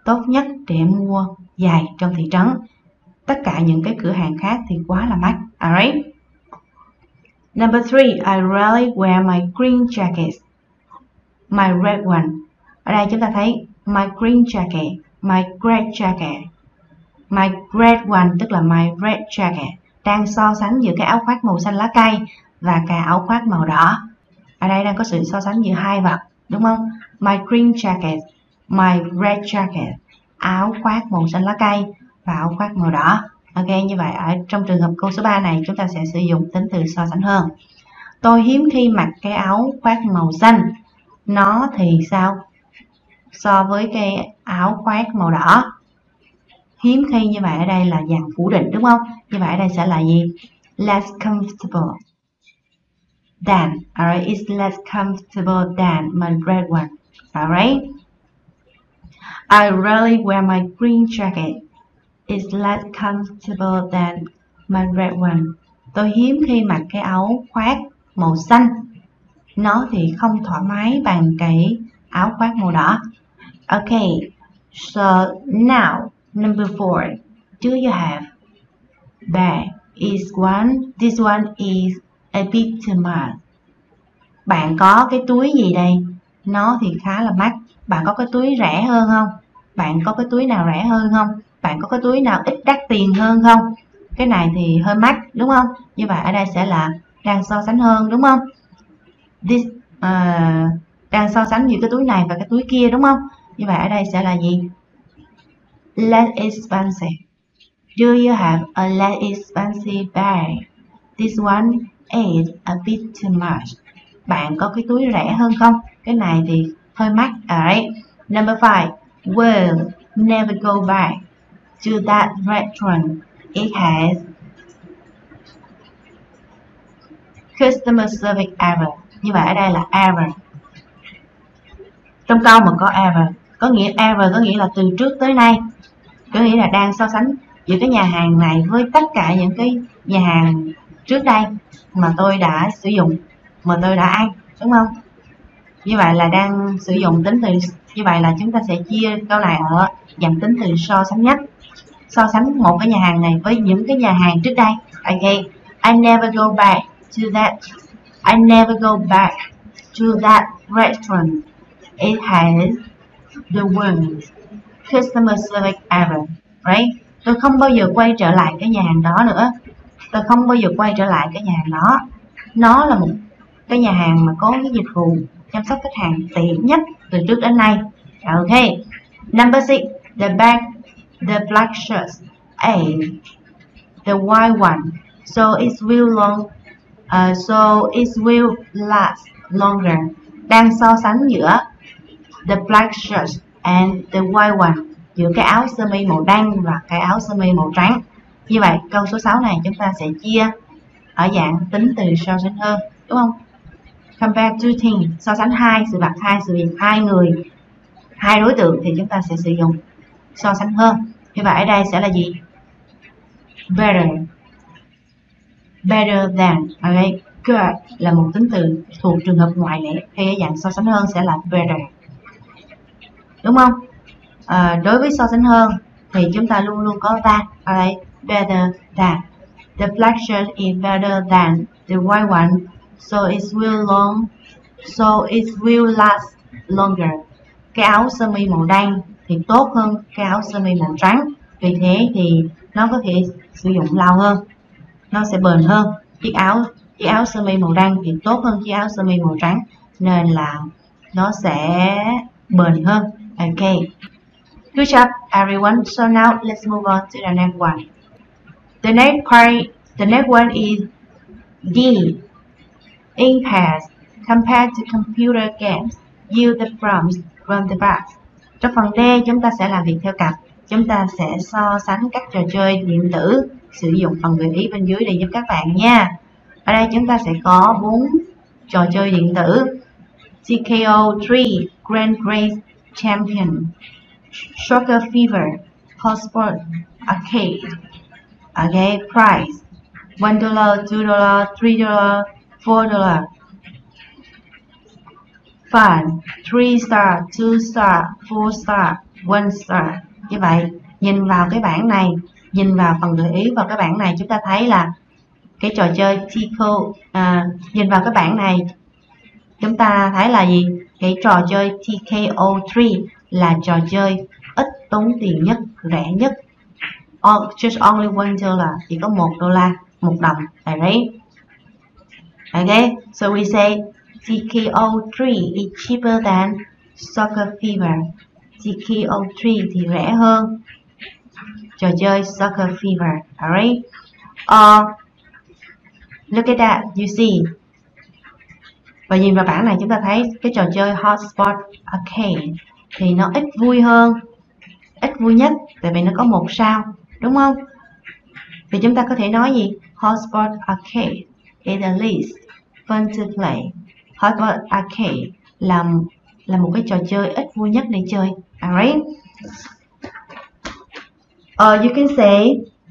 S1: tốt nhất để mua giày trong thị trấn. Tất cả những cái cửa hàng khác thì quá là mắc. Alright. Number three, I rarely wear my green jacket. My red one. Ở đây chúng ta thấy my green jacket, my red jacket. My red one tức là my red jacket, đang so sánh giữa cái áo khoác màu xanh lá cây và cái áo khoác màu đỏ. Ở đây đang có sự so sánh giữa hai vật, đúng không? My green jacket, my red jacket, áo khoác màu xanh lá cây và áo khoác màu đỏ. Ok, như vậy ở trong trường hợp câu số ba này chúng ta sẽ sử dụng tính từ so sánh hơn. Tôi hiếm khi mặc cái áo khoác màu xanh. Nó thì sao? So với cái áo khoác màu đỏ. Hiếm khi như vậy ở đây là dạng phủ định, đúng không? Như vậy ở đây sẽ là gì? Less comfortable than. Alright, it's less comfortable than my red one. Alright. I rarely wear my green jacket. It's less comfortable than my red one. Tôi hiếm khi mặc cái áo khoác màu xanh. Nó thì không thoải mái bằng cái áo khoác màu đỏ. Okay, so now number four. Do you have? There is one. This one is a bit too much. Bạn có cái túi gì đây? Nó thì khá là mắc. Bạn có cái túi rẻ hơn không? Bạn có cái túi nào rẻ hơn không? Bạn có cái túi nào ít đắt tiền hơn không? Cái này thì hơi mắc, đúng không? Như vậy ở đây sẽ là đang so sánh hơn, đúng không? This, uh, đang so sánh giữa cái túi này và cái túi kia, đúng không? Như vậy ở đây sẽ là gì? Less expensive. Do you have a less expensive bag? This one is a bit too much. Bạn có cái túi rẻ hơn không? Cái này thì hơi mắc. Alright. Number five. Will never go back to that restaurant. It has customer service error. Như vậy ở đây là error. Trong câu mà có error, có nghĩa error có nghĩa là từ trước tới nay, có nghĩa là đang so sánh giữa cái nhà hàng này với tất cả những cái nhà hàng trước đây mà tôi đã sử dụng, mà tôi đã ăn, đúng không? Như vậy là đang sử dụng tính từ, như vậy là chúng ta sẽ chia câu này ở dạng tính từ so sánh nhất. So sánh một cái nhà hàng này với những cái nhà hàng trước đây. Okay, I never go back to that. I never go back to that restaurant. It has the worst customer service ever. Right? Tôi không bao giờ quay trở lại cái nhà hàng đó nữa. Tôi không bao giờ quay trở lại cái nhà hàng đó. Nó là một cái nhà hàng mà có cái dịch vụ chăm sóc khách hàng tiện nhất từ trước đến nay. Okay. Number six, the bag, the black shirt, and the white one. So it will long, uh, so it will last longer. Đang so sánh giữa the black shirt and the white one, giữa cái áo sơ mi màu đen và cái áo sơ mi màu trắng. Như vậy câu số sáu này chúng ta sẽ chia ở dạng tính từ so sánh hơn, đúng không? Compare two things, so sánh hai sự vật, hai sự việc, hai người, hai đối tượng thì chúng ta sẽ sử dụng so sánh hơn. Như vậy ở đây sẽ là gì? Better, better than. Okay. Good là một tính từ thuộc trường hợp ngoại lệ, hay ở dạng so sánh hơn sẽ là better, đúng không? À, đối với so sánh hơn thì chúng ta luôn luôn có than. Ở đây better than. The black shirt is better than the white one, so it will long, so it will last longer. Cái áo sơ mi màu đen thì tốt hơn cái áo sơ mi màu trắng, vì thế thì nó có thể sử dụng lâu hơn, nó sẽ bền hơn. Chiếc áo chiếc áo sơ mi màu đen thì tốt hơn chiếc áo sơ mi màu trắng, nên là nó sẽ bền hơn. Okay. Good job, everyone. So now let's move on to the next one. The next part, the next one is D. In pairs, compared to computer games, use the prompts from the box. Trong phần D, chúng ta sẽ làm việc theo cặp. Chúng ta sẽ so sánh các trò chơi điện tử, sử dụng phần gợi ý bên dưới để giúp các bạn nha. Ở đây chúng ta sẽ có bốn trò chơi điện tử: T K O ba, Grand Race Champion, Soccer Fever, Hot Spot, Arcade. Okay, price one dollar, two dollar, three dollar, four dollar. Fun, three star, two star, four star, one star. Như vậy, nhìn vào cái bảng này, nhìn vào phần gợi ý vào cái bảng này, chúng ta thấy là cái trò chơi Tico, à, nhìn vào cái bảng này, chúng ta thấy là gì? Cái trò chơi T K O ba là trò chơi ít tốn tiền nhất, rẻ nhất. Oh, just only one dollar, chỉ có một đô la, một đồng. Right? Okay, so we say T K O ba is cheaper than Soccer Fever. T K O ba thì rẻ hơn trò chơi Soccer Fever. Alright. Uh, look at that, you see. Và nhìn vào bảng này chúng ta thấy cái trò chơi Hotspot Arcade thì nó ít vui hơn, ít vui nhất, tại vì nó có một sao, đúng không? Thì chúng ta có thể nói gì? Hotspot Arcade is the least fun to play. Hotspot Arcade là là một cái trò chơi ít vui nhất để chơi. Alright. Or you can say,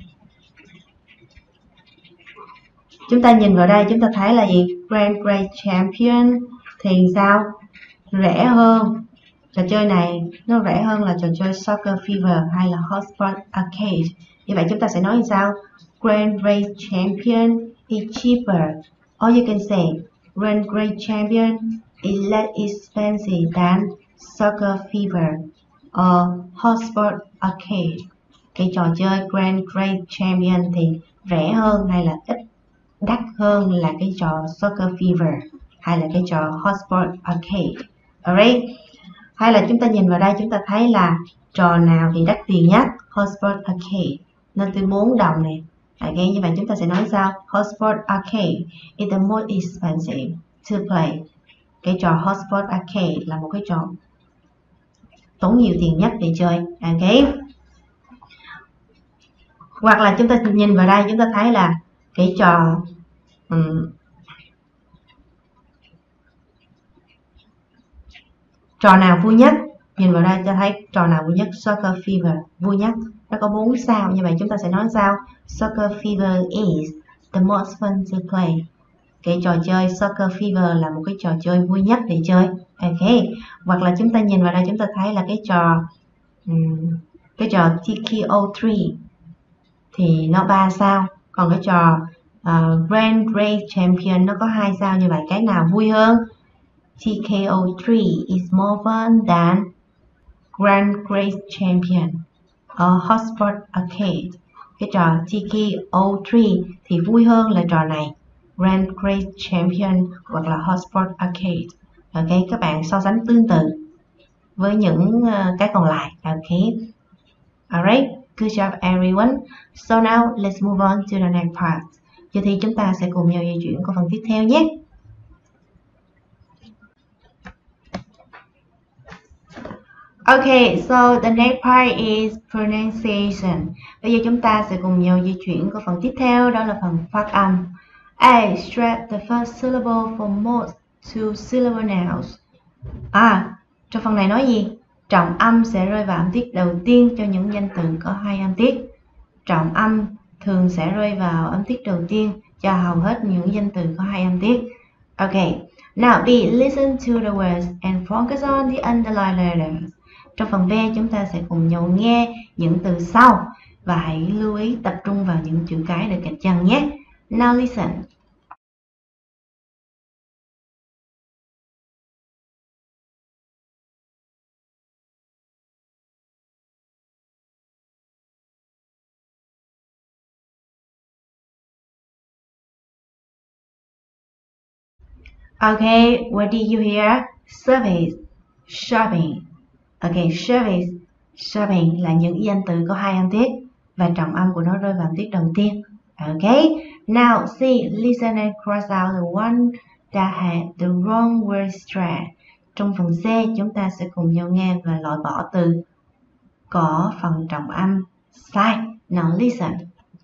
S1: chúng ta nhìn vào đây chúng ta thấy là gì? Grand Great Champion thì sao? Rẻ hơn. Trò chơi này nó rẻ hơn là trò chơi Soccer Fever hay là Hotspot Arcade. Như vậy chúng ta sẽ nói như sao? Grand Great Champion is cheaper. Or you can say Grand Great Champion is less expensive than Soccer Fever or Hotspot Arcade. Cái trò chơi Grand Great Champion thì rẻ hơn hay là ít đắt hơn là cái trò Soccer Fever hay là cái trò Hotspot Arcade. Alright. Hay là chúng ta nhìn vào đây chúng ta thấy là trò nào thì đắt tiền nhất? Hotspot Arcade, nó từ bốn đồng này. Okay, như vậy chúng ta sẽ nói sao? Hotspot Arcade is the most expensive to play. Cái trò Hotspot Arcade là một cái trò tốn nhiều tiền nhất để chơi. Okay. Hoặc là chúng ta nhìn vào đây chúng ta thấy là cái trò um, trò nào vui nhất? Nhìn vào đây cho thấy trò nào vui nhất? Soccer Fever vui nhất, nó có bốn sao. Như vậy chúng ta sẽ nói sao? Soccer Fever is the most fun to play. Cái trò chơi Soccer Fever là một cái trò chơi vui nhất để chơi. Ok. Hoặc là chúng ta nhìn vào đây chúng ta thấy là cái trò um, cái trò T K O ba thì nó ba sao, còn cái trò uh, Grand Great Champion nó có hai sao. Như vậy cái nào vui hơn? T K O ba is more fun than Grand Great Champion or Hotspot Arcade. Cái trò T K O ba thì vui hơn là trò này, Grand Great Champion hoặc là Hotspot Arcade. Ok, các bạn so sánh tương tự với những uh, cái còn lại. Ok. Alright, good job everyone. So now let's move on to the next part. Giờ thì chúng ta sẽ cùng nhau di chuyển qua phần tiếp theo nhé. Okay, so the next part is pronunciation. Bây giờ chúng ta sẽ cùng nhau di chuyển qua phần tiếp theo, đó là phần phát âm. A. Stress the first syllable for most two syllable nouns. À, trong phần này nói gì? Trọng âm sẽ rơi vào âm tiết đầu tiên cho những danh từ có hai âm tiết. Trọng âm thường sẽ rơi vào âm tiết đầu tiên cho hầu hết những danh từ có hai âm tiết. Okay, now B. Listen to the words and focus on the underlined letters. Trong phần B chúng ta sẽ cùng nhau nghe những từ sau và hãy lưu ý tập trung vào những chữ cái được gạch chân nhé. Now listen. Okay, what did you hear? Service, shopping. Okay, service, shopping là những danh từ có hai âm tiết và trọng âm của nó rơi vào âm tiết đầu tiên. Okay, now C. Listen and cross out the one that had the wrong word stress. Trong phần C chúng ta sẽ cùng nhau nghe và loại bỏ từ có phần trọng âm sai. Now listen.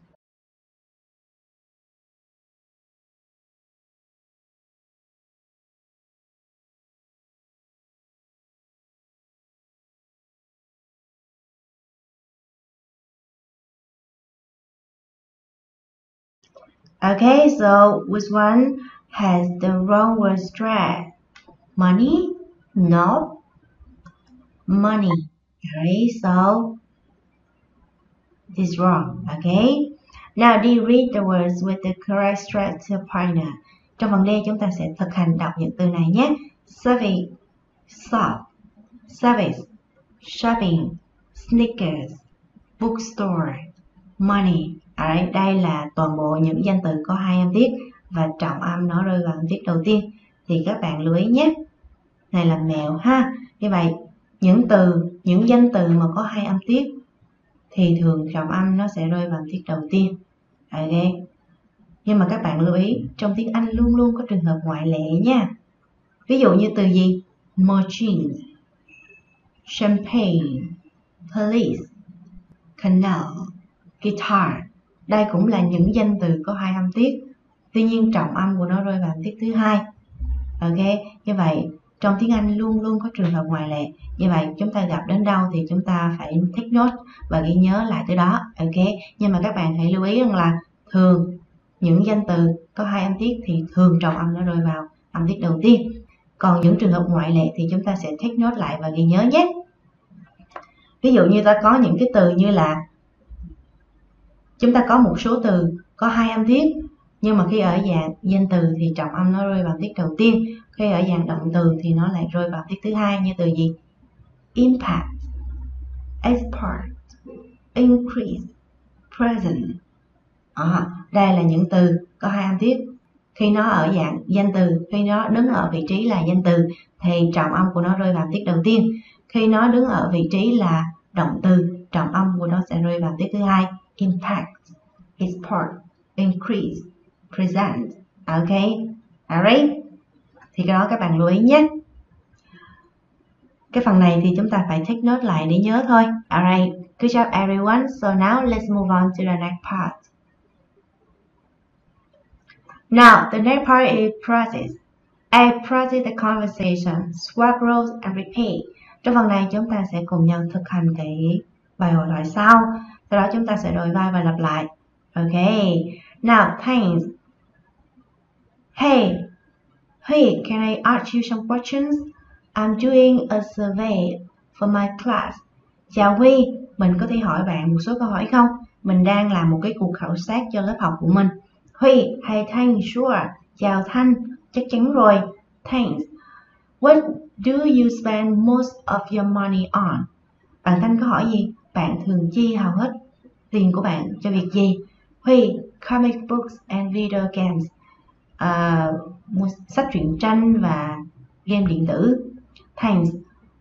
S1: Okay, so which one has the wrong word stress? Money? No. Money. Alright, so this is wrong. Okay. Now D, read the words with the correct structure partner. Trong phần D chúng ta sẽ thực hành đọc những từ này nhé. Service, shop, service, shopping, sneakers, bookstore, money. Alright, đây là toàn bộ những danh từ có hai âm tiết và trọng âm nó rơi vào âm tiết đầu tiên. Thì các bạn lưu ý nhé. Này là mèo ha. Như vậy, những từ, những danh từ mà có hai âm tiết thì thường trọng âm nó sẽ rơi vào âm tiết đầu tiên. Ok. Nhưng mà các bạn lưu ý, trong tiếng Anh luôn luôn có trường hợp ngoại lệ nha. Ví dụ như từ gì? Machine, champagne, police, canal, guitar. Đây cũng là những danh từ có hai âm tiết. Tuy nhiên trọng âm của nó rơi vào âm tiết thứ hai. Ok, như vậy trong tiếng Anh luôn luôn có trường hợp ngoại lệ. Như vậy chúng ta gặp đến đâu thì chúng ta phải take note và ghi nhớ lại tới đó. Ok, nhưng mà các bạn hãy lưu ý rằng là thường những danh từ có hai âm tiết thì thường trọng âm nó rơi vào âm tiết đầu tiên. Còn những trường hợp ngoại lệ thì chúng ta sẽ take note lại và ghi nhớ nhé. Ví dụ như ta có những cái từ như là chúng ta có một số từ có hai âm tiết, nhưng mà khi ở dạng danh từ thì trọng âm nó rơi vào âm tiết đầu tiên. Khi ở dạng động từ thì nó lại rơi vào âm tiết thứ hai, như từ gì? Impact, export, increase, present. À, đây là những từ có hai âm tiết. Khi nó ở dạng danh từ, khi nó đứng ở vị trí là danh từ thì trọng âm của nó rơi vào âm tiết đầu tiên. Khi nó đứng ở vị trí là động từ, trọng âm của nó sẽ rơi vào âm tiết thứ hai. Impact, export, increase, present. Ok, alright. Thì cái đó các bạn lưu ý nhé. Cái phần này thì chúng ta phải take note lại để nhớ thôi. Alright, good job everyone. So now let's move on to the next part. Now the next part is practice. A, practice the conversation, swap roles and repeat. Trong phần này chúng ta sẽ cùng nhau thực hành cái bài hội thoại sau. Sau đó chúng ta sẽ đổi vai và lặp lại. Okay. Now, thanks. Hey, hey, can I ask you some questions? I'm doing a survey for my class. Chào Huy, mình có thể hỏi bạn một số câu hỏi không? Mình đang làm một cái cuộc khảo sát cho lớp học của mình. Huy, hey Thanh, sure. Chào Thanh, chắc chắn rồi. Thanks. What do you spend most of your money on? Bạn Thanh có hỏi gì? Bạn thường chi hầu hết tiền của bạn cho việc gì? Huy, comic books and video games. Uh, mua sách truyện tranh và game điện tử. Thanks.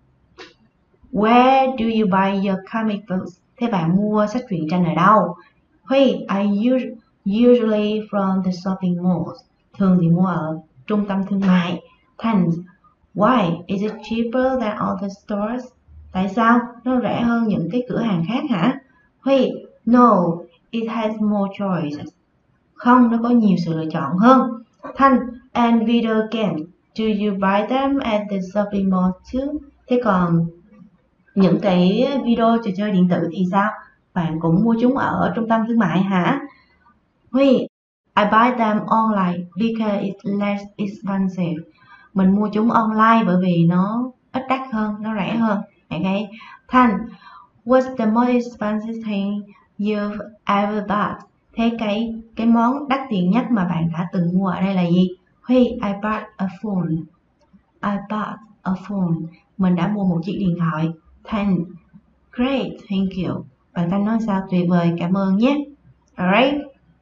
S1: Where do you buy your comic books? Thế bạn mua sách truyện tranh ở đâu? Huy, I usually from the shopping malls. Thường thì mua ở trung tâm thương mại. Thanks. Why? Is it cheaper than other stores? Tại sao? Nó rẻ hơn những cái cửa hàng khác hả? Huy, no, it has more choices. Không, nó có nhiều sự lựa chọn hơn. Thanh, and video games, do you buy them at the shopping mall too? Thế còn những cái video trò chơi điện tử thì sao? Bạn cũng mua chúng ở trung tâm thương mại hả? Huy, I buy them online because it's less expensive. Mình mua chúng online bởi vì nó ít đắt hơn, nó rẻ hơn. Okay. Thanh, what's the most expensive thing you've ever bought? Thế cái cái món đắt tiền nhất mà bạn đã từng mua ở đây là gì? Huy, I bought a phone. I bought a phone. Mình đã mua một chiếc điện thoại. Thanh, great, thank you. Bạn Thanh nói sao? Tuyệt vời, cảm ơn nhé. Alright.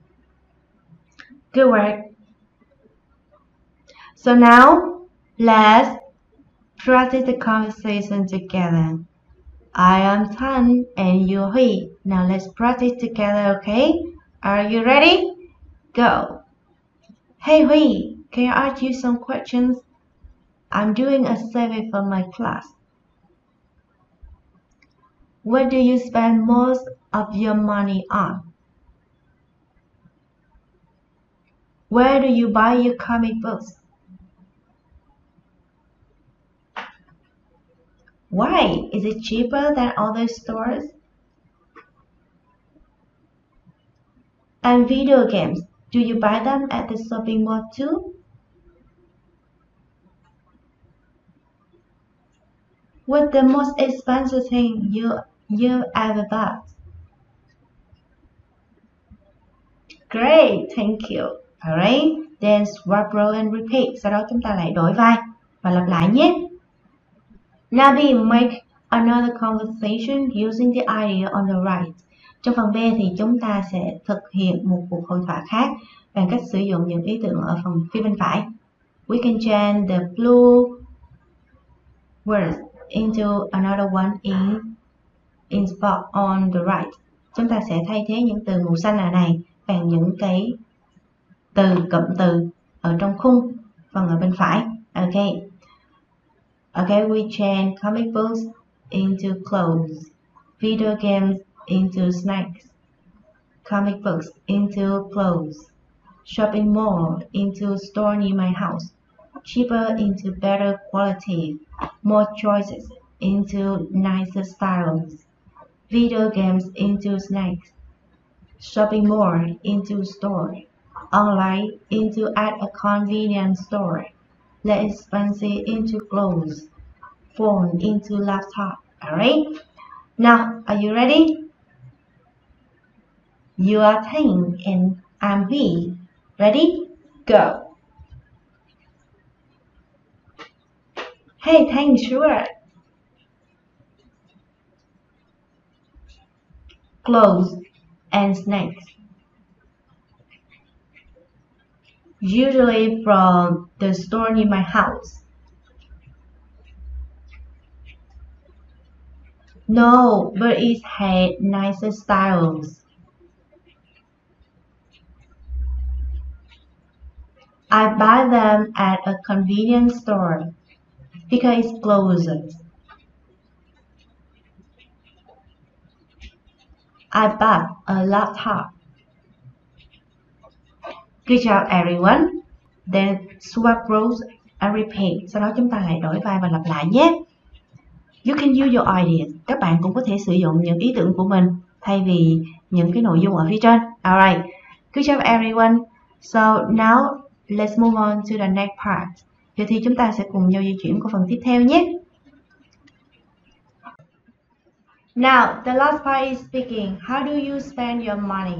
S1: Good work. So now, let's practice the conversation together. I am Thanh and you're Huy. Now let's practice together, okay? Are you ready? Go. Hey Huy, can I ask you some questions? I'm doing a survey for my class. What do you spend most of your money on? Where do you buy your comic books? Why? Is it cheaper than other stores? And video games, do you buy them at the shopping mall too? What's the most expensive thing you you ever bought? Great, thank you. Alright, then swap role and repeat. Sau đó chúng ta lại đổi vai và lặp lại nhé. Now B, make another conversation using the idea on the right. Trong phần B thì chúng ta sẽ thực hiện một cuộc hội thoại khác bằng cách sử dụng những ý tưởng ở phần phía bên phải. We can change the blue words into another one in, in spot on the right. Chúng ta sẽ thay thế những từ màu xanh ở này bằng những cái từ cụm từ ở trong khung phần ở bên phải. Okay. Okay, we change comic books into clothes, video games into snacks, comic books into clothes, shopping mall into store near my house, cheaper into better quality, more choices into nicer styles, video games into snacks, shopping mall into store, online into at a convenience store, less expensive into clothes, phone into laptop. Alright? Now, are you ready? You are Thanh and I'm V. Ready? Go! Hey Thanh, sure. Clothes and snacks. Usually from the store near my house. No, but it had nicer styles. I buy them at a convenience store because it's closer. I bought a laptop. Good job everyone. Then swap roles and repeat. Sau đó chúng ta lại đổi vai và lặp lại nhé. You can use your ideas. Các bạn cũng có thể sử dụng những ý tưởng của mình thay vì những cái nội dung ở phía trên. Alright. Good job everyone. So now let's move on to the next part. Giờ thì chúng ta sẽ cùng nhau di chuyển qua phần tiếp theo nhé. Now, the last part is speaking. How do you spend your money?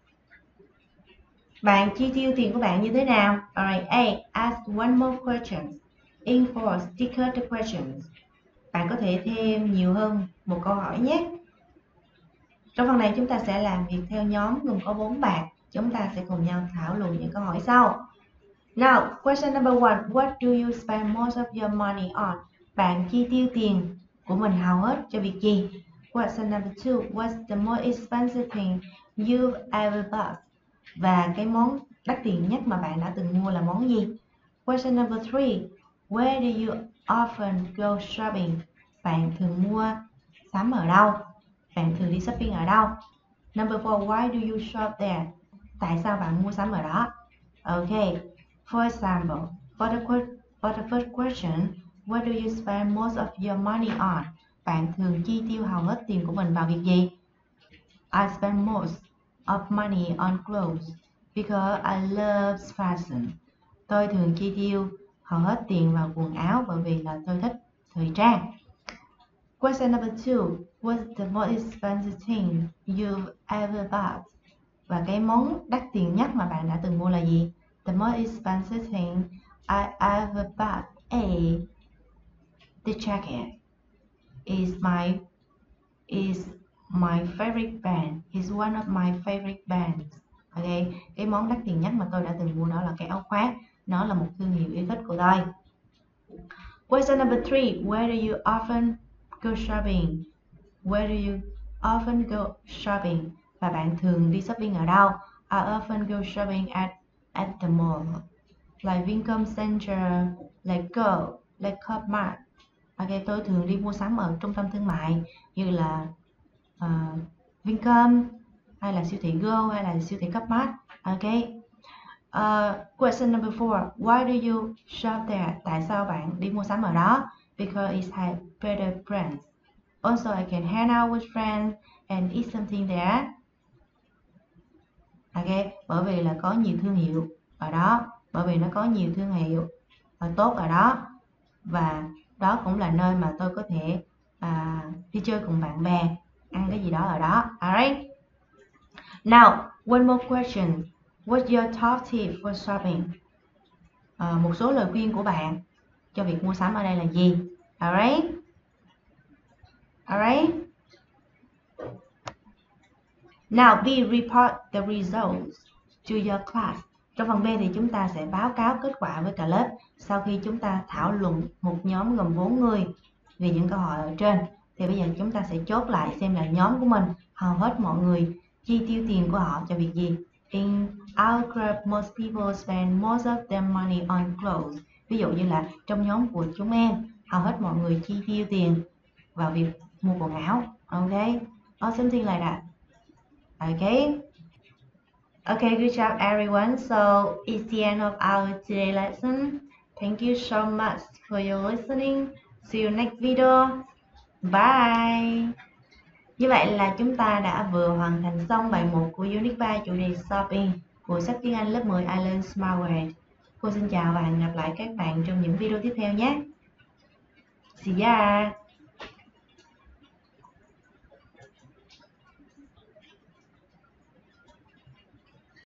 S1: Bạn chi tiêu tiền của bạn như thế nào? Alright, A. Ask one more question. In for sticker the questions. Bạn có thể thêm nhiều hơn một câu hỏi nhé. Trong phần này chúng ta sẽ làm việc theo nhóm gồm có bốn bạn. Chúng ta sẽ cùng nhau thảo luận những câu hỏi sau. Now, question number one. What do you spend most of your money on? Bạn chi tiêu tiền của mình hầu hết cho việc gì? Question number two. What's the most expensive thing you've ever bought? Và cái món đắt tiền nhất mà bạn đã từng mua là món gì? Question number three. Where do you often go shopping? Bạn thường mua sắm ở đâu? Bạn thường đi shopping ở đâu? Number four. Why do you shop there? Tại sao bạn mua sắm ở đó? Okay. For example, for the, for the first question, what do you spend most of your money on? Bạn thường chi tiêu hầu hết tiền của mình vào việc gì? I spend most of money on clothes because I love fashion. Tôi thường chi tiêu hầu hết tiền vào quần áo bởi vì là tôi thích thời trang. Question number two. What's the most expensive thing you've ever bought? Và cái món đắt tiền nhất mà bạn đã từng mua là gì? The most expensive thing I ever bought a the jacket is my is my favorite band. Is one of my favorite bands. Okay, cái món đắt tiền nhất mà tôi đã từng mua đó là cái áo khoác. Nó là một thương hiệu yêu thích của tôi. Question number three. Where do you often go shopping? Where do you often go shopping? Và bạn thường đi shopping ở đâu? I often go shopping at at the mall, like Vincom Center, like Go, like Copmart. Ok, tôi thường đi mua sắm ở trung tâm thương mại như là uh, Vincom hay là siêu thị Go hay là siêu thị Copmart. Ok. Uh, question number four. Why do you shop there? Tại sao bạn đi mua sắm ở đó? Because it has better brands. Also, I can hang out with friends and eat something there. Ok, bởi vì là có nhiều thương hiệu ở đó, bởi vì nó có nhiều thương hiệu và tốt ở đó, và Đó cũng là nơi mà tôi có thể à, đi chơi cùng bạn bè, ăn cái gì đó ở đó. Alright. Now, one more question. What's your top tip for shopping? À, một số lời khuyên của bạn cho việc mua sắm ở đây là gì? Alright. Alright. Now, B, report the results to your class. Trong phần B thì chúng ta sẽ báo cáo kết quả với cả lớp sau khi chúng ta thảo luận một nhóm gồm bốn người về những câu hỏi ở trên. Thì bây giờ chúng ta sẽ chốt lại xem là nhóm của mình hầu hết mọi người chi tiêu tiền của họ cho việc gì. In our group, most people spend most of their money on clothes. Ví dụ như là trong nhóm của chúng em, hầu hết mọi người chi tiêu tiền vào việc mua quần áo. Ok, or something like that. Okay. Okay, good job everyone. So it's the end of our today lesson. Thank you so much for your listening. See you next video. Bye. Như vậy là chúng ta đã vừa hoàn thành xong bài một của Unit ba chủ đề Shopping của sách tiếng Anh lớp mười I Learn Smart Way. Cô xin chào và hẹn gặp lại các bạn trong những video tiếp theo nhé. See ya.